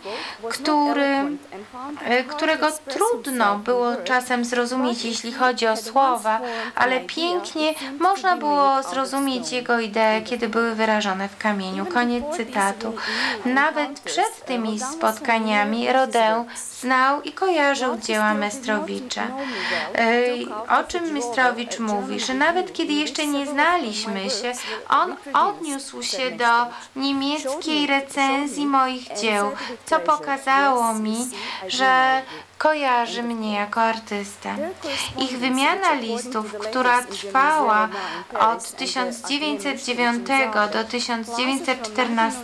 [SPEAKER 3] którego trudno było czasem zrozumieć, jeśli chodzi o słowa, ale pięknie można było zrozumieć jego idee, kiedy były wyrażone w kamieniu. Koniec cytatu. Nawet przed tymi spotkaniami Rodin znał i kojarzył dzieła Mestrowicza. O czym Mestrowicz mówi, że nawet kiedy jeszcze nie znaliśmy się, on odniósł się do niemieckiej recenzji moich dzieł, co pokazało mi, że kojarzy mnie jako artystę. Ich wymiana listów, która trwała od 1909 do 1914,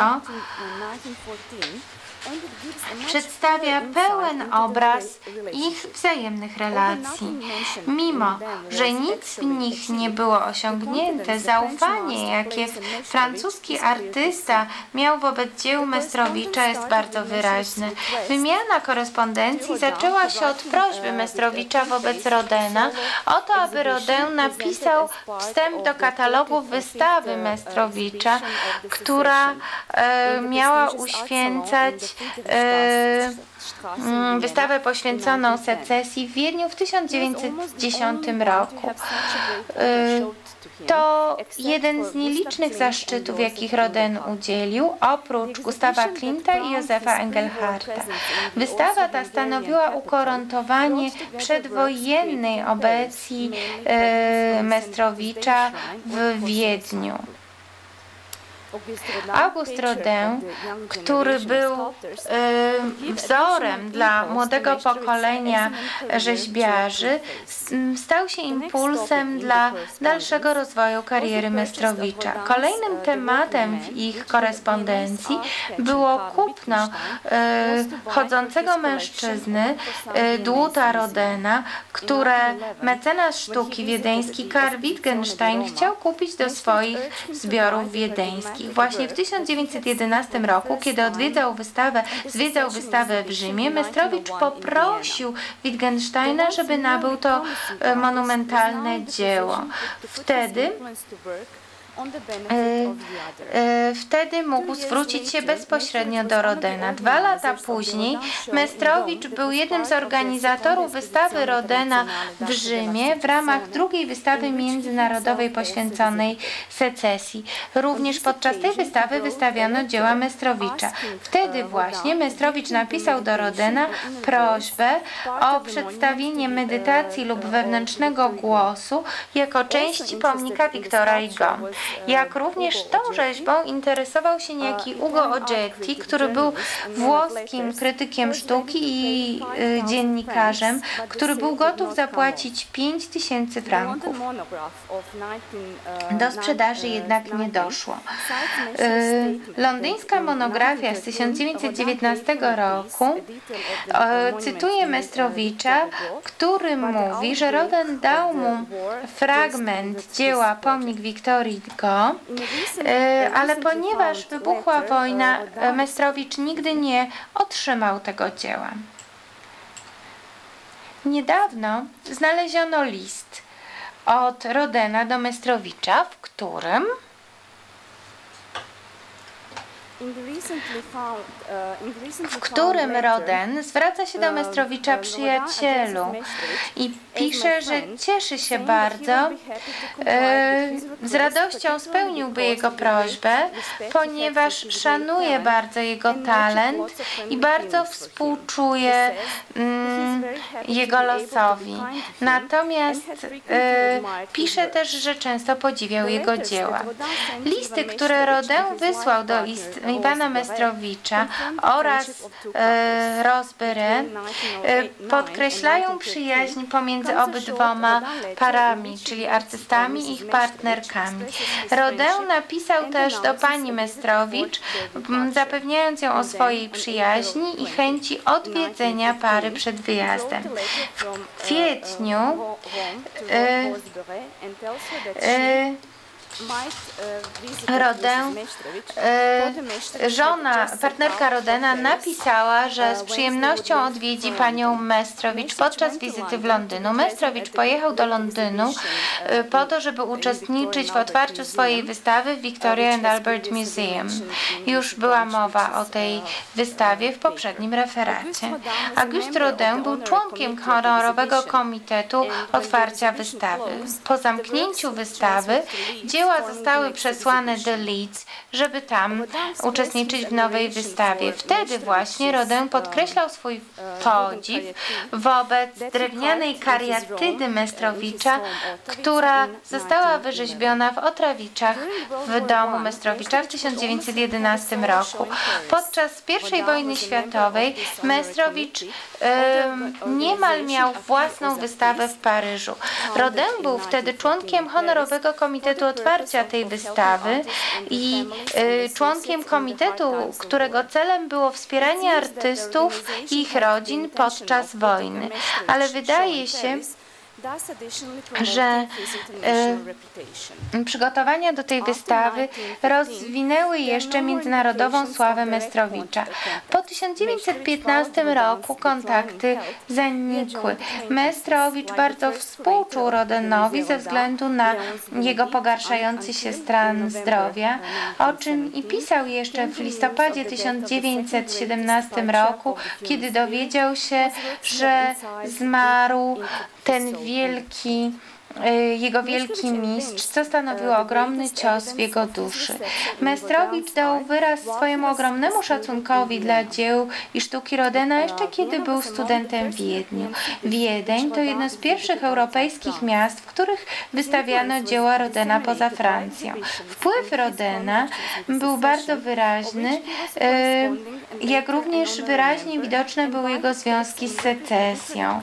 [SPEAKER 3] przedstawia pełen obraz ich wzajemnych relacji. Mimo że nic w nich nie było osiągnięte, zaufanie, jakie francuski artysta miał wobec dzieł Mestrowicza, jest bardzo wyraźne. Wymiana korespondencji zaczęła się od prośby Mestrowicza wobec Rodena o to, aby Rodin napisał wstęp do katalogu wystawy Mestrowicza, która miała uświęcać wystawę poświęconą secesji w Wiedniu w 1910 roku. To jeden z nielicznych zaszczytów, jakich Rodin udzielił, oprócz Gustawa Klimta i Józefa Engelharta. Wystawa ta stanowiła ukorontowanie przedwojennej obecności Mestrowicza w Wiedniu. Auguste Rodin, który był wzorem dla młodego pokolenia rzeźbiarzy, stał się impulsem dla dalszego rozwoju kariery Mestrowicza. Kolejnym tematem w ich korespondencji było kupno chodzącego mężczyzny, dłuta Rodina, które mecenas sztuki wiedeński Karl Wittgenstein chciał kupić do swoich zbiorów wiedeńskich. Właśnie w 1911 roku, kiedy zwiedzał wystawę w Rzymie, Mestrowicz poprosił Wittgensteina, żeby nabył to monumentalne dzieło. Wtedy mógł zwrócić się bezpośrednio do Rodina. 2 lata później Mestrowicz był jednym z organizatorów wystawy Rodina w Rzymie w ramach drugiej wystawy międzynarodowej poświęconej secesji. Również podczas tej wystawy wystawiano dzieła Mestrowicza. Wtedy właśnie Mestrowicz napisał do Rodina prośbę o przedstawienie medytacji lub wewnętrznego głosu jako części pomnika Wiktora Hugo. jak również tą rzeźbą interesował się niejaki Ugo Oggetti, który był włoskim krytykiem sztuki i dziennikarzem, który był gotów zapłacić 5000 franków. Do sprzedaży jednak nie doszło. Londyńska monografia z 1919 roku cytuje Mestrowicza, który mówi, że Rodin dał mu fragment dzieła Pomnik Wiktorii Hugo, ale ponieważ wybuchła wojna, Mestrowicz nigdy nie otrzymał tego dzieła. Niedawno znaleziono list od Rodina do Mestrowicza, w którym Rodin zwraca się do Mestrowicza: przyjacielu, i pisze, że cieszy się bardzo, z radością spełniłby jego prośbę, ponieważ szanuje bardzo jego talent i bardzo współczuje jego losowi. Natomiast pisze też, że często podziwiał jego dzieła. Listy, które Rodin wysłał do Iwana Mestrowicza oraz Rosbere, podkreślają przyjaźń pomiędzy obydwoma parami, czyli artystami i ich partnerkami. Rodin napisał też do pani Mestrowicz, zapewniając ją o swojej przyjaźni i chęci odwiedzenia pary przed wyjazdem. W kwietniu partnerka Rodina napisała, że z przyjemnością odwiedzi panią Mestrowicz podczas wizyty w Londynu. Mestrowicz pojechał do Londynu po to, żeby uczestniczyć w otwarciu swojej wystawy w Victoria and Albert Museum. Już była mowa o tej wystawie w poprzednim referacie. Auguste Rodin był członkiem honorowego komitetu otwarcia wystawy. Po zamknięciu wystawy dzieła zostały przesłane do Leeds, żeby tam uczestniczyć w nowej wystawie. Wtedy właśnie Rodin podkreślał swój podziw wobec drewnianej kariatydy Mestrowicza, która została wyrzeźbiona w Otrawiczach w domu Mestrowicza w 1911 roku. Podczas I wojny światowej Mestrowicz niemal miał własną wystawę w Paryżu. Rodin był wtedy członkiem honorowego komitetu otwarcia tej wystawy i członkiem komitetu, którego celem było wspieranie artystów i ich rodzin podczas wojny. Ale wydaje się, że przygotowania do tej wystawy rozwinęły jeszcze międzynarodową sławę Mestrowicza. Po 1915 roku kontakty zanikły. Mestrowicz bardzo współczuł Rodinowi ze względu na jego pogarszający się stan zdrowia, o czym i pisał jeszcze w listopadzie 1917 roku, kiedy dowiedział się, że zmarł ten jego wielki mistrz, co stanowiło ogromny cios w jego duszy. Mestrowicz dał wyraz swojemu ogromnemu szacunkowi dla dzieł i sztuki Rodina jeszcze kiedy był studentem w Wiedniu. Wiedeń to jedno z pierwszych europejskich miast, w których wystawiano dzieła Rodina poza Francją. Wpływ Rodina był bardzo wyraźny, jak również wyraźnie widoczne były jego związki z secesją.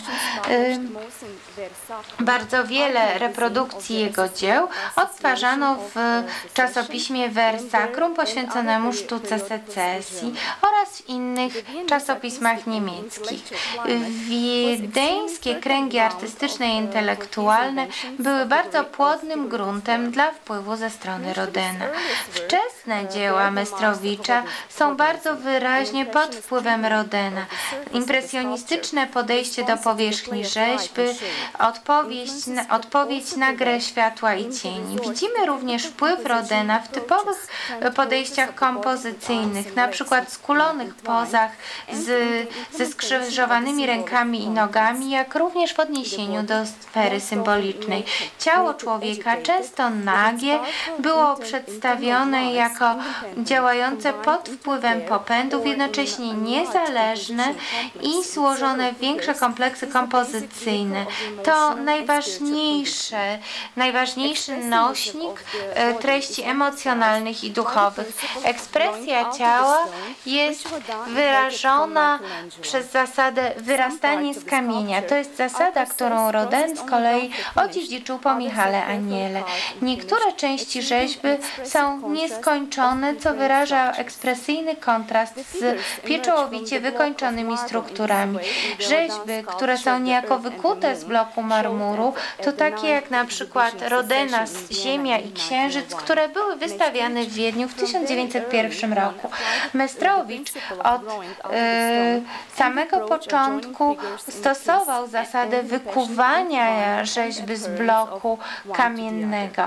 [SPEAKER 3] Bardzo wiele reprodukcji jego dzieł odtwarzano w czasopiśmie Versacrum poświęconemu sztuce secesji oraz w innych czasopismach niemieckich. Wiedeńskie kręgi artystyczne i intelektualne były bardzo płodnym gruntem dla wpływu ze strony Rodina. Wczesne dzieła Mestrowicza są bardzo wyraźnie pod wpływem Rodina. Impresjonistyczne podejście do powierzchni rzeźby, odpowiedź na grę światła i cieni. Widzimy również wpływ Rodina w typowych podejściach kompozycyjnych, na przykład skulonych pozach ze skrzyżowanymi rękami i nogami, jak również w odniesieniu do sfery symbolicznej. Ciało człowieka, często nagie, było przedstawione jako działające pod wpływem popędów, jednocześnie niezależne i złożone w większe kompleksy kompozycyjne. to najważniejszy nośnik treści emocjonalnych i duchowych. Ekspresja ciała jest wyrażona przez zasadę wyrastanie z kamienia. To jest zasada, którą Rodin z kolei odziedziczył po Michale Aniele. Niektóre części rzeźby są nieskończone, co wyraża ekspresyjny kontrast z pieczołowicie wykończonymi strukturami. Rzeźby, które są niejako wykute z bloku marmuru, to takie jak na przykład Rodina Ziemia i Księżyc, które były wystawiane w Wiedniu w 1901 roku. Mestrowicz od samego początku stosował zasadę wykuwania rzeźby z bloku kamiennego.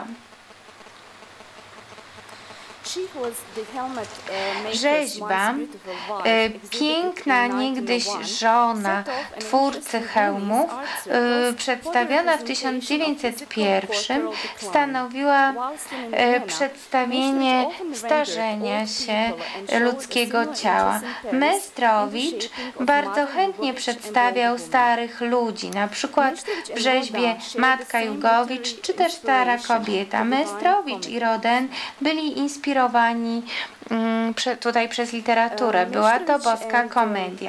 [SPEAKER 3] Rzeźba, piękna niegdyś żona twórcy hełmów, przedstawiona w 1901, stanowiła przedstawienie starzenia się ludzkiego ciała. Mestrowicz bardzo chętnie przedstawiał starych ludzi, na przykład w rzeźbie Matka Jugowicz czy też Stara kobieta. Mestrowicz i Rodin byli inspirowani tutaj przez literaturę. Była to boska komedia.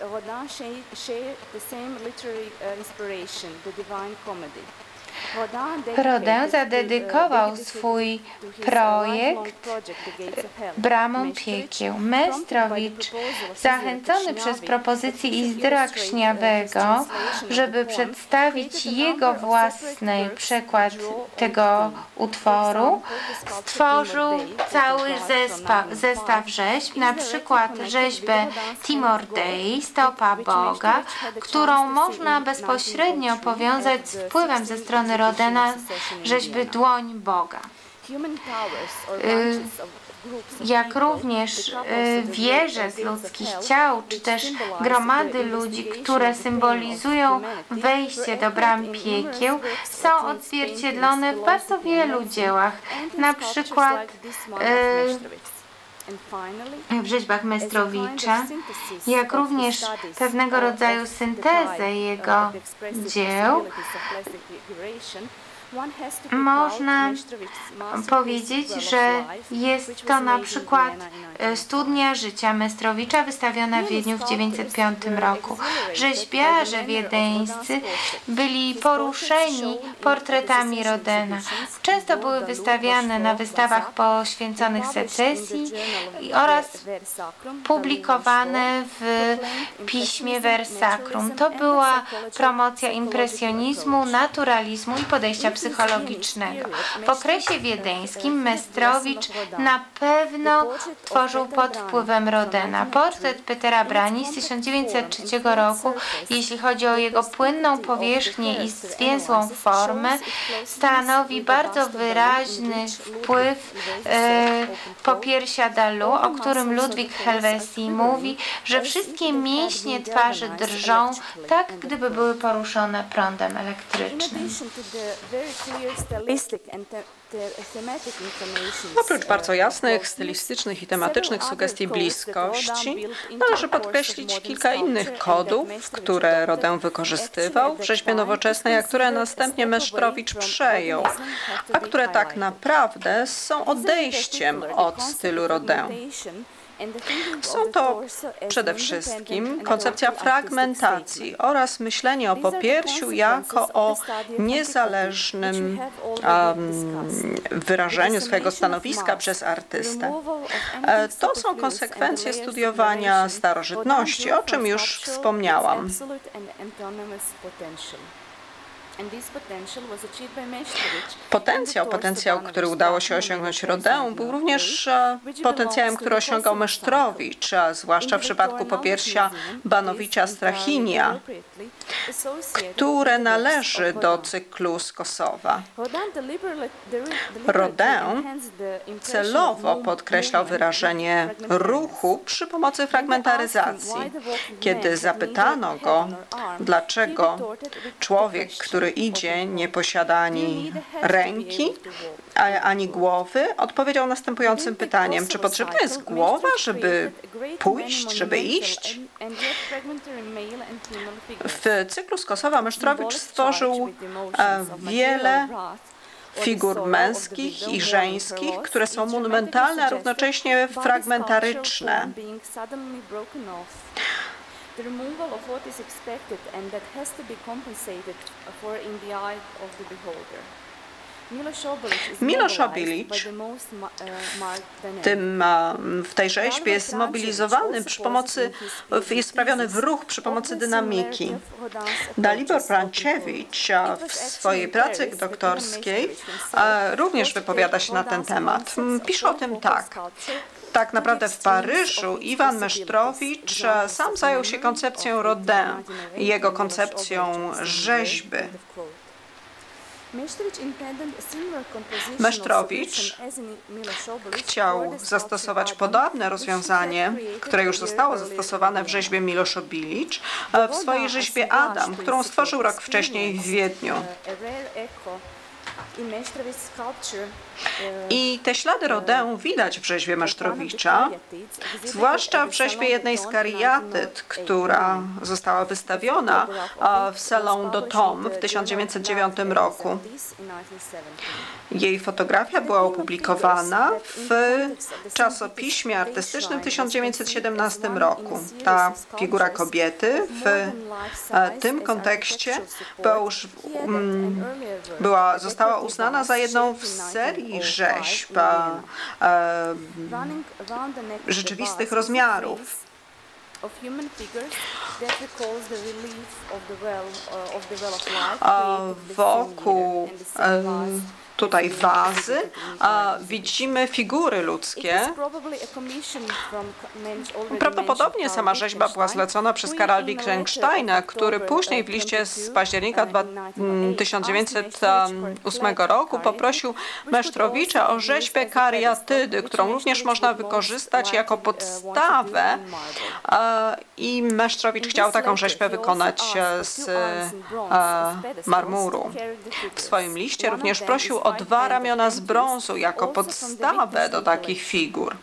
[SPEAKER 3] Rodin zadedykował swój projekt Bramom Piekieł. Mestrowicz, zachęcony przez propozycję Izdra Krzniawego, żeby przedstawić jego własny przekład tego utworu, stworzył cały zestaw rzeźb, na przykład rzeźbę Timor Dei, Stopa Boga, którą można bezpośrednio powiązać z wpływem ze strony Rodina rzeźby Dłoń Boga. Jak również wieże z ludzkich ciał, czy też gromady ludzi, które symbolizują wejście do bram piekieł, są odzwierciedlone w bardzo wielu dziełach, na przykład w rzeźbach Mestrowicza, jak również pewnego rodzaju syntezę jego dzieł. Można powiedzieć, że jest to na przykład studnia życia Mestrowicza wystawiona w Wiedniu w 1905 roku. Rzeźbiarze wiedeńscy byli poruszeni portretami Rodina. Często były wystawiane na wystawach poświęconych secesji oraz publikowane w piśmie Versacrum. To była promocja impresjonizmu, naturalizmu i podejścia psychologicznego. W okresie wiedeńskim Mestrowicz na pewno tworzył pod wpływem Rodina. Portret Petera Brani z 1903 roku, jeśli chodzi o jego płynną powierzchnię i zwięzłą formę, stanowi bardzo wyraźny wpływ popiersia Dalu, o którym Ludwik Helveti mówi, że wszystkie mięśnie twarzy drżą, tak gdyby były poruszone prądem elektrycznym.
[SPEAKER 4] Oprócz bardzo jasnych, stylistycznych i tematycznych sugestii bliskości, należy podkreślić kilka innych kodów, które Rodin wykorzystywał w rzeźbie nowoczesnej, a które następnie Mestrowicz przejął, a które tak naprawdę są odejściem od stylu Rodin. Są to przede wszystkim koncepcja fragmentacji oraz myślenie o popiersiu jako o niezależnym wyrażeniu swojego stanowiska przez artystę. To są konsekwencje studiowania starożytności, o czym już wspomniałam. Potencjał, który udało się osiągnąć Rodin, był również potencjałem, który osiągał Mestrowicz, a zwłaszcza w przypadku popiersia Banowicza Strachinia, które należy do cyklu z Kosowa. Rodin celowo podkreślał wyrażenie ruchu przy pomocy fragmentaryzacji. Kiedy zapytano go, dlaczego człowiek, który który idzie, nie posiada ani ręki, ani głowy, odpowiedział następującym pytaniem: czy potrzebna jest głowa, żeby pójść, żeby iść? W cyklu Skosowa Mysztrowicz stworzył wiele figur męskich i żeńskich, które są monumentalne, a równocześnie fragmentaryczne.
[SPEAKER 6] The removal of what is expected and that has to be compensated for in the eye of the beholder.
[SPEAKER 4] Miloš Obilić w tej rzeźbie jest zmobilizowany przy pomocy, jest sprawiony w ruch przy pomocy dynamiki. Dalibor Prančević w swojej pracy doktorskiej również wypowiada się na ten temat. Pisze o tym tak. Tak naprawdę w Paryżu Iwan Mesztrowicz sam zajął się koncepcją Rodin i jego koncepcją rzeźby. Mesztrowicz chciał zastosować podobne rozwiązanie, które już zostało zastosowane w rzeźbie Miloš Obilić, w swojej rzeźbie Adam, którą stworzył rok wcześniej w Wiedniu. I te ślady Rodin widać w rzeźbie Mesztrowicza, zwłaszcza w rzeźbie jednej z kariatyd, która została wystawiona w Salon d'Automne w 1909 roku. Jej fotografia była opublikowana w czasopiśmie artystycznym w 1917 roku. Ta figura kobiety w tym kontekście została uznana za jedną z serii rzeźb rzeczywistych rozmiarów. Wokół tutaj wazy widzimy figury ludzkie. Prawdopodobnie sama rzeźba była zlecona przez Karla Wittgensteina, który później w liście z października 1908 roku poprosił Mesztrowicza o rzeźbę kariatydy, którą również można wykorzystać jako podstawę, i Mesztrowicz chciał taką rzeźbę wykonać z marmuru. W swoim liście również prosił o 2 ramiona z brązu jako podstawę do takich figur.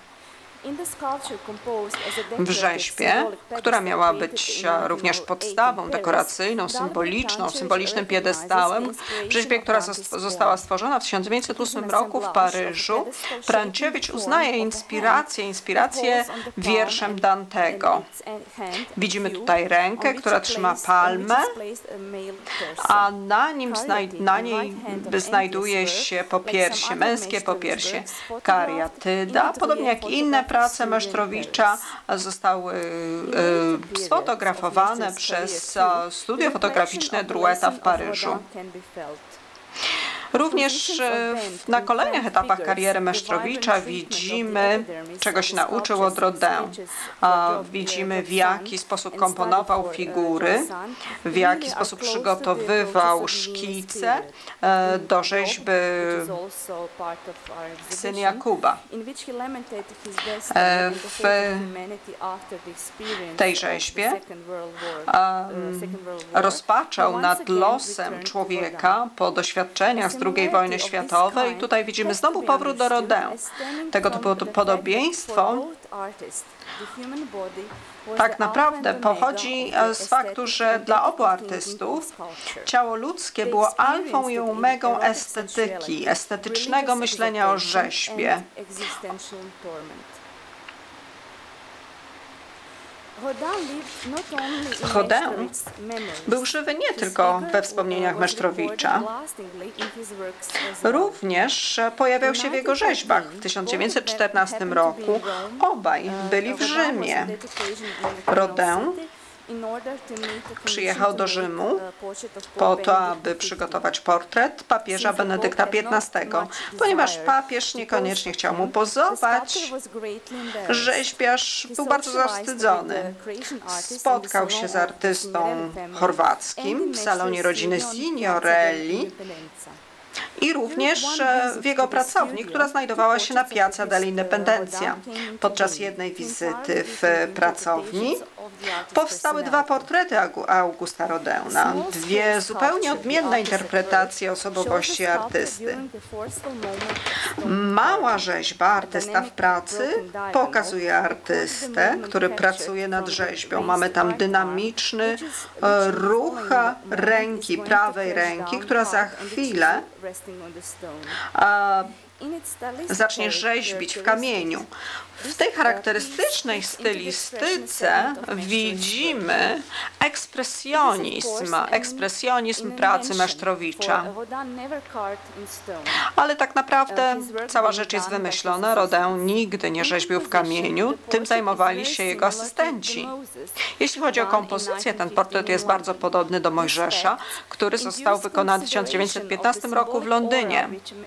[SPEAKER 4] W rzeźbie, która miała być również podstawą dekoracyjną, symbolicznym piedestałem, w rzeźbie, która została stworzona w 1908 roku w Paryżu, Prančević uznaje inspirację wierszem Dantego. Widzimy tutaj rękę, która trzyma palmę, a na niej znajduje się popiersie, męskie popiersie. Kariatyda, podobnie jak inne prace Mesztrowicza, zostały sfotografowane przez studio fotograficzne Droueta w Paryżu. Również na kolejnych etapach kariery Mesztrowicza widzimy, czego się nauczył od Rodin. Widzimy, w jaki sposób komponował figury, w jaki sposób przygotowywał szkice do rzeźby Syn Jakuba. W tej rzeźbie rozpaczał nad losem człowieka po doświadczeniach z II wojny światowej. I tutaj widzimy znowu powrót do Rodin. Tego typu podobieństwo tak naprawdę pochodzi z faktu, że dla obu artystów ciało ludzkie było alfą i omegą estetyki, estetycznego myślenia o rzeźbie. Rodin był żywy nie tylko we wspomnieniach Mesztrowicza, również pojawiał się w jego rzeźbach. W 1914 roku obaj byli w Rzymie. Rodin przyjechał do Rzymu po to, aby przygotować portret papieża Benedykta XV. Ponieważ papież niekoniecznie chciał mu pozować, rzeźbiarz był bardzo zawstydzony. Spotkał się z artystą chorwackim w salonie rodziny Signorelli i również w jego pracowni, która znajdowała się na Piazza dell'Indipendenza. Podczas jednej wizyty w pracowni Powstały dwa portrety Augusta Rodina, dwie zupełnie odmienne interpretacje osobowości artysty. Mała rzeźba, artysta w pracy, pokazuje artystę, który pracuje nad rzeźbą. Mamy tam dynamiczny ruch ręki, prawej ręki, która za chwilę zacznie rzeźbić w kamieniu. W tej charakterystycznej stylistyce widzimy ekspresjonizm pracy Mesztrowicza. Ale tak naprawdę cała rzecz jest wymyślona. Rodin nigdy nie rzeźbił w kamieniu, tym zajmowali się jego asystenci. Jeśli chodzi o kompozycję, ten portret jest bardzo podobny do Mojżesza, który został wykonany w 1915 roku w Londynie.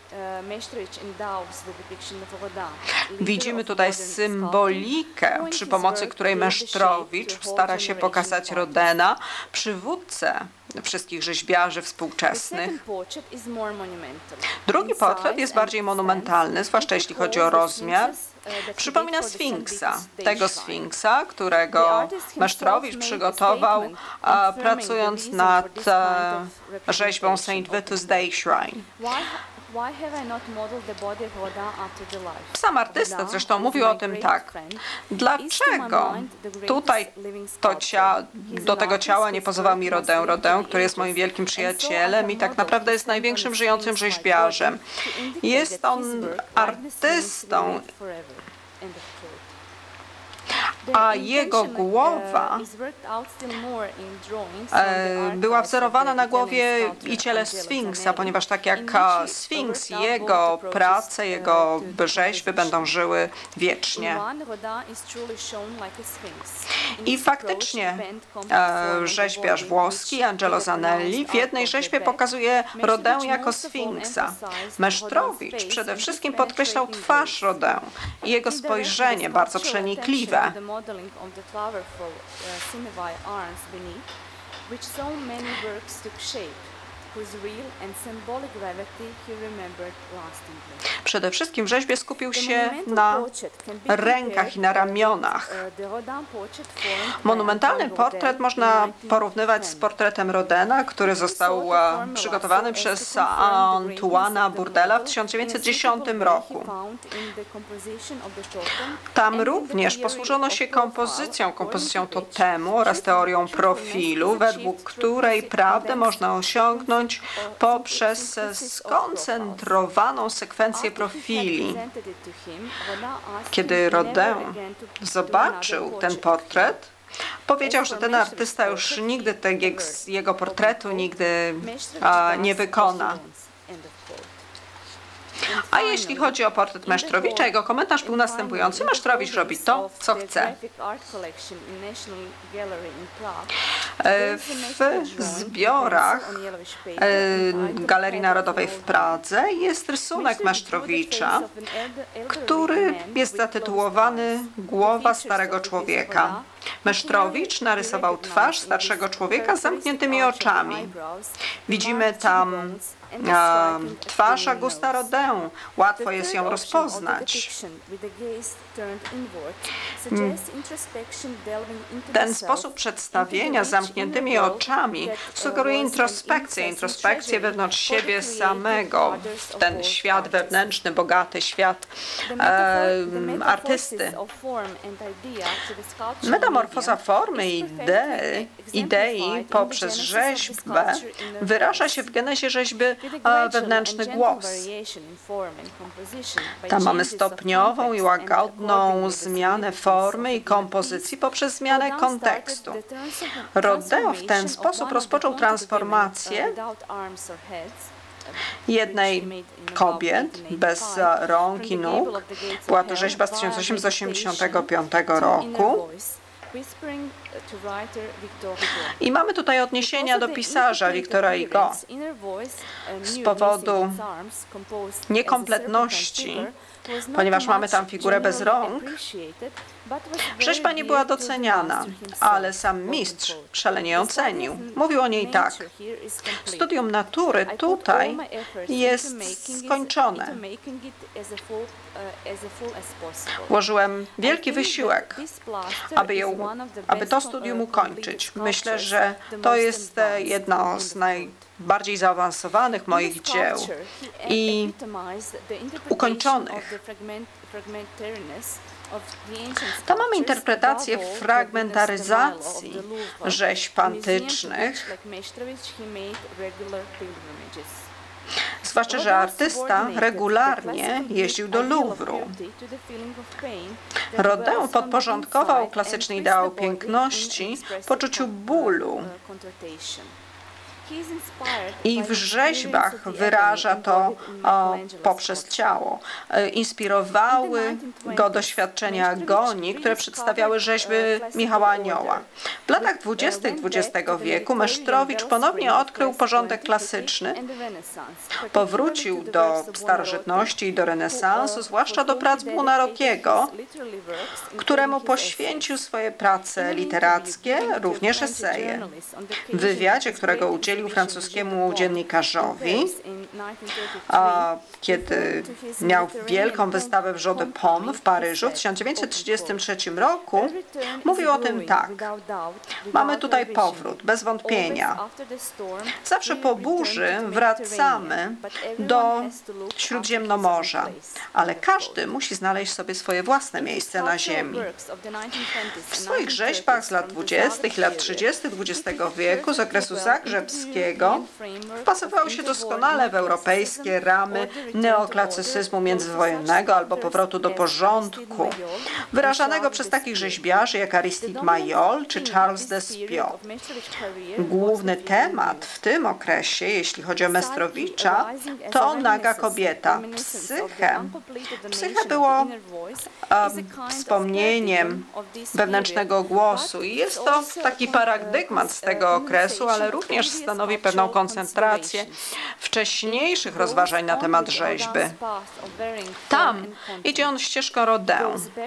[SPEAKER 4] Widzimy tutaj symbolikę, przy pomocy której Mesztrowicz stara się pokazać Rodina, przywódcę wszystkich rzeźbiarzy współczesnych. Drugi portret jest bardziej monumentalny, zwłaszcza jeśli chodzi o rozmiar. Przypomina Sfinksa, tego Sfinksa, którego Mesztrowicz przygotował, pracując nad rzeźbą St. Vitus Dei Shrine. Sam artysta zresztą mówił o tym tak. Dlaczego tutaj do tego ciała nie pozował mi Rodin? Rodin, który jest moim wielkim przyjacielem i tak naprawdę jest największym żyjącym rzeźbiarzem. Jest on artystą, a jego głowa była wzorowana na głowie i ciele Sfinksa, ponieważ tak jak Sfinks, jego prace, jego rzeźby będą żyły wiecznie. I faktycznie rzeźbiarz włoski Angelo Zanelli w jednej rzeźbie pokazuje Rodin jako Sfinksa. Mesztrowicz przede wszystkim podkreślał twarz Rodin i jego spojrzenie bardzo przenikliwe.
[SPEAKER 6] Modeling of the powerful Sinevi arms beneath, which so many works took shape, whose real and symbolic gravity he remembered lastingly.
[SPEAKER 4] Przede wszystkim w rzeźbie skupił się na rękach i na ramionach. Monumentalny portret można porównywać z portretem Rodina, który został przygotowany przez Antoana Bourdella w 1910 roku. Tam również posłużono się kompozycją totemu oraz teorią profilu, według której prawdę można osiągnąć poprzez skoncentrowaną sekwencję profili. Kiedy Rodin zobaczył ten portret, powiedział, że ten artysta już nigdy jego portretu nie wykona. A jeśli chodzi o portret Mesztrowicza, jego komentarz był następujący. Mesztrowicz robi to, co chce. W zbiorach Galerii Narodowej w Pradze jest rysunek Mesztrowicza, który jest zatytułowany Głowa starego człowieka. Mesztrowicz narysował twarz starszego człowieka z zamkniętymi oczami. Widzimy tam twarz Augusta Rodin. Łatwo jest ją rozpoznać. Ten sposób przedstawienia z zamkniętymi oczami sugeruje introspekcję wewnątrz siebie samego, ten świat wewnętrzny, bogaty świat artysty. Metamorfoza formy i idei poprzez rzeźbę wyraża się w genezie rzeźby wewnętrzny głos. Tam mamy stopniową i łagodną zmianę formy i kompozycji poprzez zmianę kontekstu. Rodin w ten sposób rozpoczął transformację jednej kobiet bez rąk i nóg. Była to rzeźba z 1885 roku. I mamy tutaj odniesienia do pisarza Victora Hugo. Z powodu niekompletności, ponieważ mamy tam figurę bez rąk, rzeźba nie była doceniana, ale sam mistrz szalenie ją cenił. Mówił o niej tak. Studium natury tutaj jest skończone. Włożyłem wielki wysiłek, aby to studium ukończyć. Myślę, że to jest jedno z najbardziej zaawansowanych moich dzieł i ukończonych. Tam mamy interpretację fragmentaryzacji rzeźb antycznych, zwłaszcza, że artysta regularnie jeździł do Louvru. Rodin podporządkował klasyczny ideał piękności poczuciu bólu i w rzeźbach wyraża to poprzez ciało. Inspirowały go doświadczenia agonii, które przedstawiały rzeźby Michała Anioła. W latach 20. XX wieku Mesztrowicz ponownie odkrył porządek klasyczny, powrócił do starożytności i do renesansu, zwłaszcza do prac Buonarrotiego, któremu poświęcił swoje prace literackie, również eseje. W wywiadzie, którego udzielił francuskiemu dziennikarzowi, kiedy miał wielką wystawę w Jeu de Paume w Paryżu w 1933 roku, mówił o tym tak. Mamy tutaj powrót, bez wątpienia. Zawsze po burzy wracamy do Śródziemnomorza, ale każdy musi znaleźć sobie swoje własne miejsce na ziemi. W swoich rzeźbach z lat 20. i lat 30. XX wieku, z okresu zagrzebskiego, wpasował się doskonale w europejskie ramy neoklasycyzmu międzywojennego albo powrotu do porządku, wyrażanego przez takich rzeźbiarzy jak Aristide Maillol czy Charles Despio. Główny temat w tym okresie, jeśli chodzi o Mestrowicza, to naga kobieta, psyche. Psyche było wspomnieniem wewnętrznego głosu i jest to taki paradygmat z tego okresu, ale również stanowi pewną koncentrację wcześniejszych rozważań na temat rzeźby. Tam idzie on ścieżką Rodin.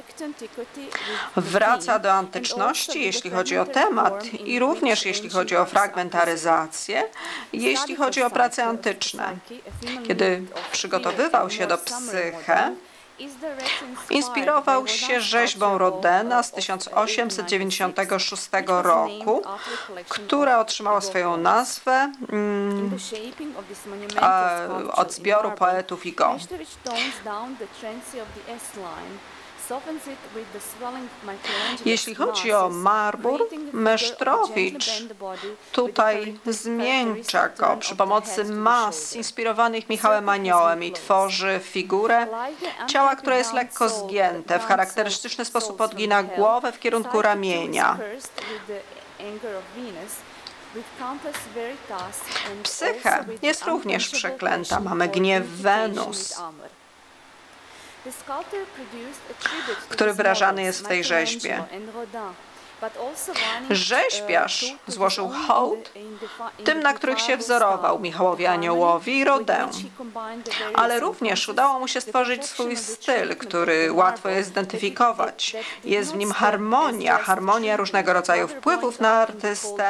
[SPEAKER 4] Wraca do antyczności, jeśli chodzi o temat i również jeśli chodzi o fragmentaryzację, jeśli chodzi o prace antyczne. Kiedy przygotowywał się do Psyche, inspirował się rzeźbą Rodina z 1896 roku, która otrzymała swoją nazwę od zbioru poetów i go. Jeśli chodzi o marbur, Mesztrowicz tutaj zmiękcza go przy pomocy mas inspirowanych Michałem Aniołem i tworzy figurę ciała, które jest lekko zgięte. W charakterystyczny sposób odgina głowę w kierunku ramienia. Psyche jest również przeklęta. Mamy gniew Wenus, który wyrażany jest w tej rzeźbie. Rzeźbiarz złożył hołd tym, na których się wzorował, Michałowi Aniołowi i Rodin. Ale również udało mu się stworzyć swój styl, który łatwo jest zidentyfikować. Jest w nim harmonia różnego rodzaju wpływów na artystę.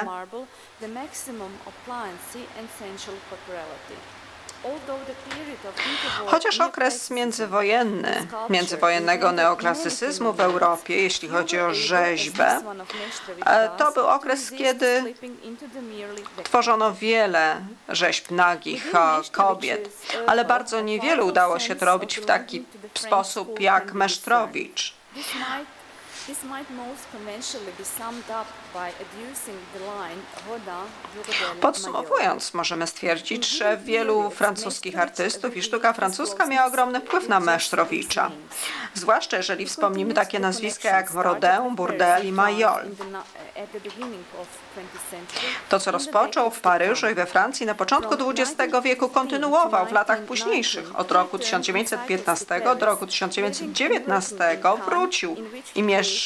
[SPEAKER 4] Chociaż okres międzywojennego neoklasycyzmu w Europie, jeśli chodzi o rzeźbę, to był okres, kiedy tworzono wiele rzeźb nagich kobiet, ale bardzo niewiele udało się to robić w taki sposób jak Mesztrowicz. Podsumowując, możemy stwierdzić, że wielu francuskich artystów i sztuka francuska miała ogromny wpływ na Mesztrowicza, zwłaszcza jeżeli wspomnimy takie nazwiska jak Rodin, Bourdelle i Maillol. To, co rozpoczął w Paryżu i we Francji na początku XX wieku, kontynuował w latach późniejszych. Od roku 1915 do roku 1919 wrócił i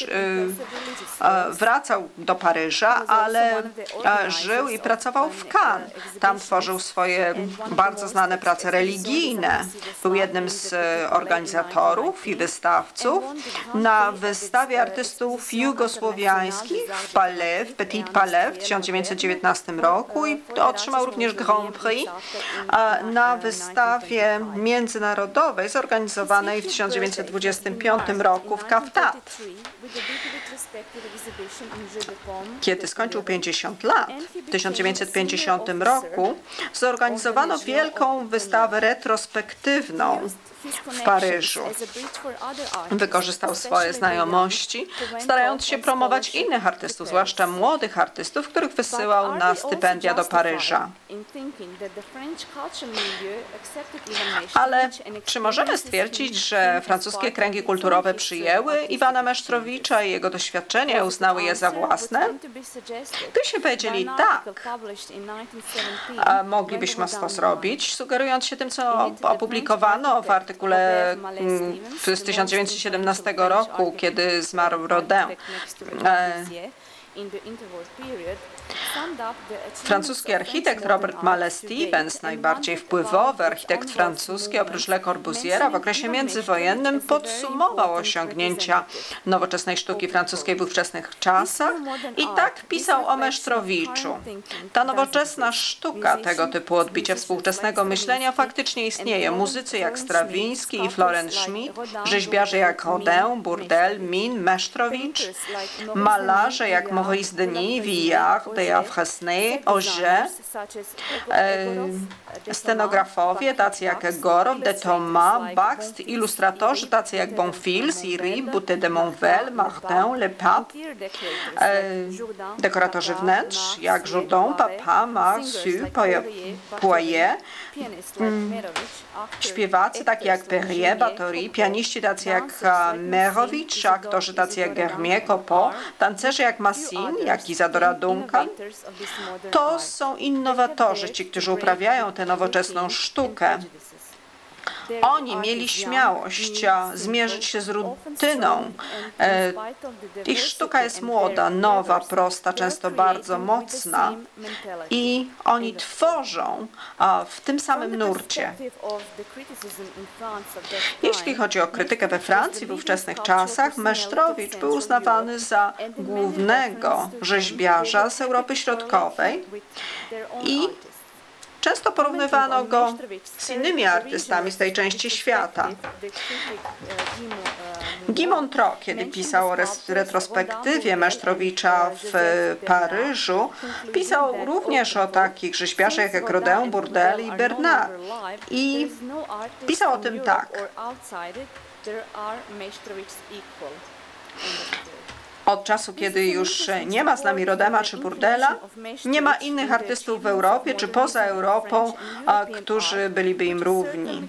[SPEAKER 4] wracał do Paryża, ale żył i pracował w Cannes. Tam tworzył swoje bardzo znane prace religijne. Był jednym z organizatorów i wystawców na wystawie artystów jugosłowiańskich w Petit Palais w 1919 roku i otrzymał również Grand Prix na wystawie międzynarodowej zorganizowanej w 1925 roku w Caftat. Kiedy skończył 50 lat, w 1950 roku zorganizowano wielką wystawę retrospektywną w Paryżu. Wykorzystał swoje znajomości, starając się promować innych artystów, zwłaszcza młodych artystów, których wysyłał na stypendia do Paryża. Ale czy możemy stwierdzić, że francuskie kręgi kulturowe przyjęły Iwana Mesztrowicza i jego doświadczenia, uznały je za własne? Gdybyście powiedzieli tak, moglibyśmy to zrobić, sugerując się tym, co opublikowano w artykule z 1917 roku, kiedy zmarł Rodin. Francuski architekt Robert Mallet Stevens, najbardziej wpływowy architekt francuski oprócz Le Corbusiera, w okresie międzywojennym podsumował osiągnięcia nowoczesnej sztuki francuskiej w ówczesnych czasach i tak pisał o Mesztrowiczu. Ta nowoczesna sztuka, tego typu odbicie współczesnego myślenia faktycznie istnieje. Muzycy jak Strawiński i Florent Schmidt, rzeźbiarze jak Rodin, Bourdelle, Min, Mesztrowicz, malarze jak Maurice Denis, Vuillard, de Fresnay, Auger, scenografowie tacy jak Egorow, de Thomas, Baxt, ilustratorzy tacy jak Bonfils, Siri, Boutet de Monvel, Martin, Le Pape, dekoratorzy wnętrz jak Jourdan, Papin, Marsu, Poirier, śpiewacy tacy jak Perrier, Bathory, pianiści tacy jak Merowicz, aktorzy tacy jak Germier, Copeau, tancerze jak Massin, jak Isadora Duncan. To są innowatorzy, ci, którzy uprawiają tę nowoczesną sztukę. Oni mieli śmiałość zmierzyć się z rutyną. Ich sztuka jest młoda, nowa, prosta, często bardzo mocna i oni tworzą w tym samym nurcie. Jeśli chodzi o krytykę we Francji w ówczesnych czasach, Mesztrowicz był uznawany za głównego rzeźbiarza z Europy Środkowej i często porównywano go z innymi artystami z tej części świata. Guy Montreux, kiedy pisał o retrospektywie Mesztrowicza w Paryżu, pisał również o takich rzeźbiarzach jak Rodin, Bourdelle i Bernard. I pisał o tym tak. Od czasu, kiedy już nie ma z nami Rodema czy Bourdella, nie ma innych artystów w Europie czy poza Europą, którzy byliby im równi.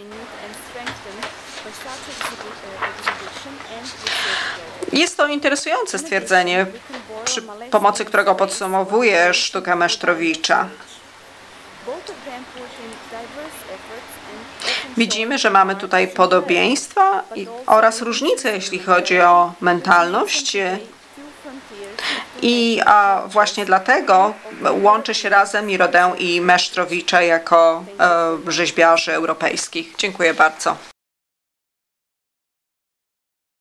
[SPEAKER 4] Jest to interesujące stwierdzenie, przy pomocy którego podsumowuje sztukę Mesztrowicza. Widzimy, że mamy tutaj podobieństwa oraz różnice, jeśli chodzi o mentalność. I właśnie dlatego łączy się razem i Rodin i Mesztrowicza jako rzeźbiarzy europejskich. Dziękuję bardzo.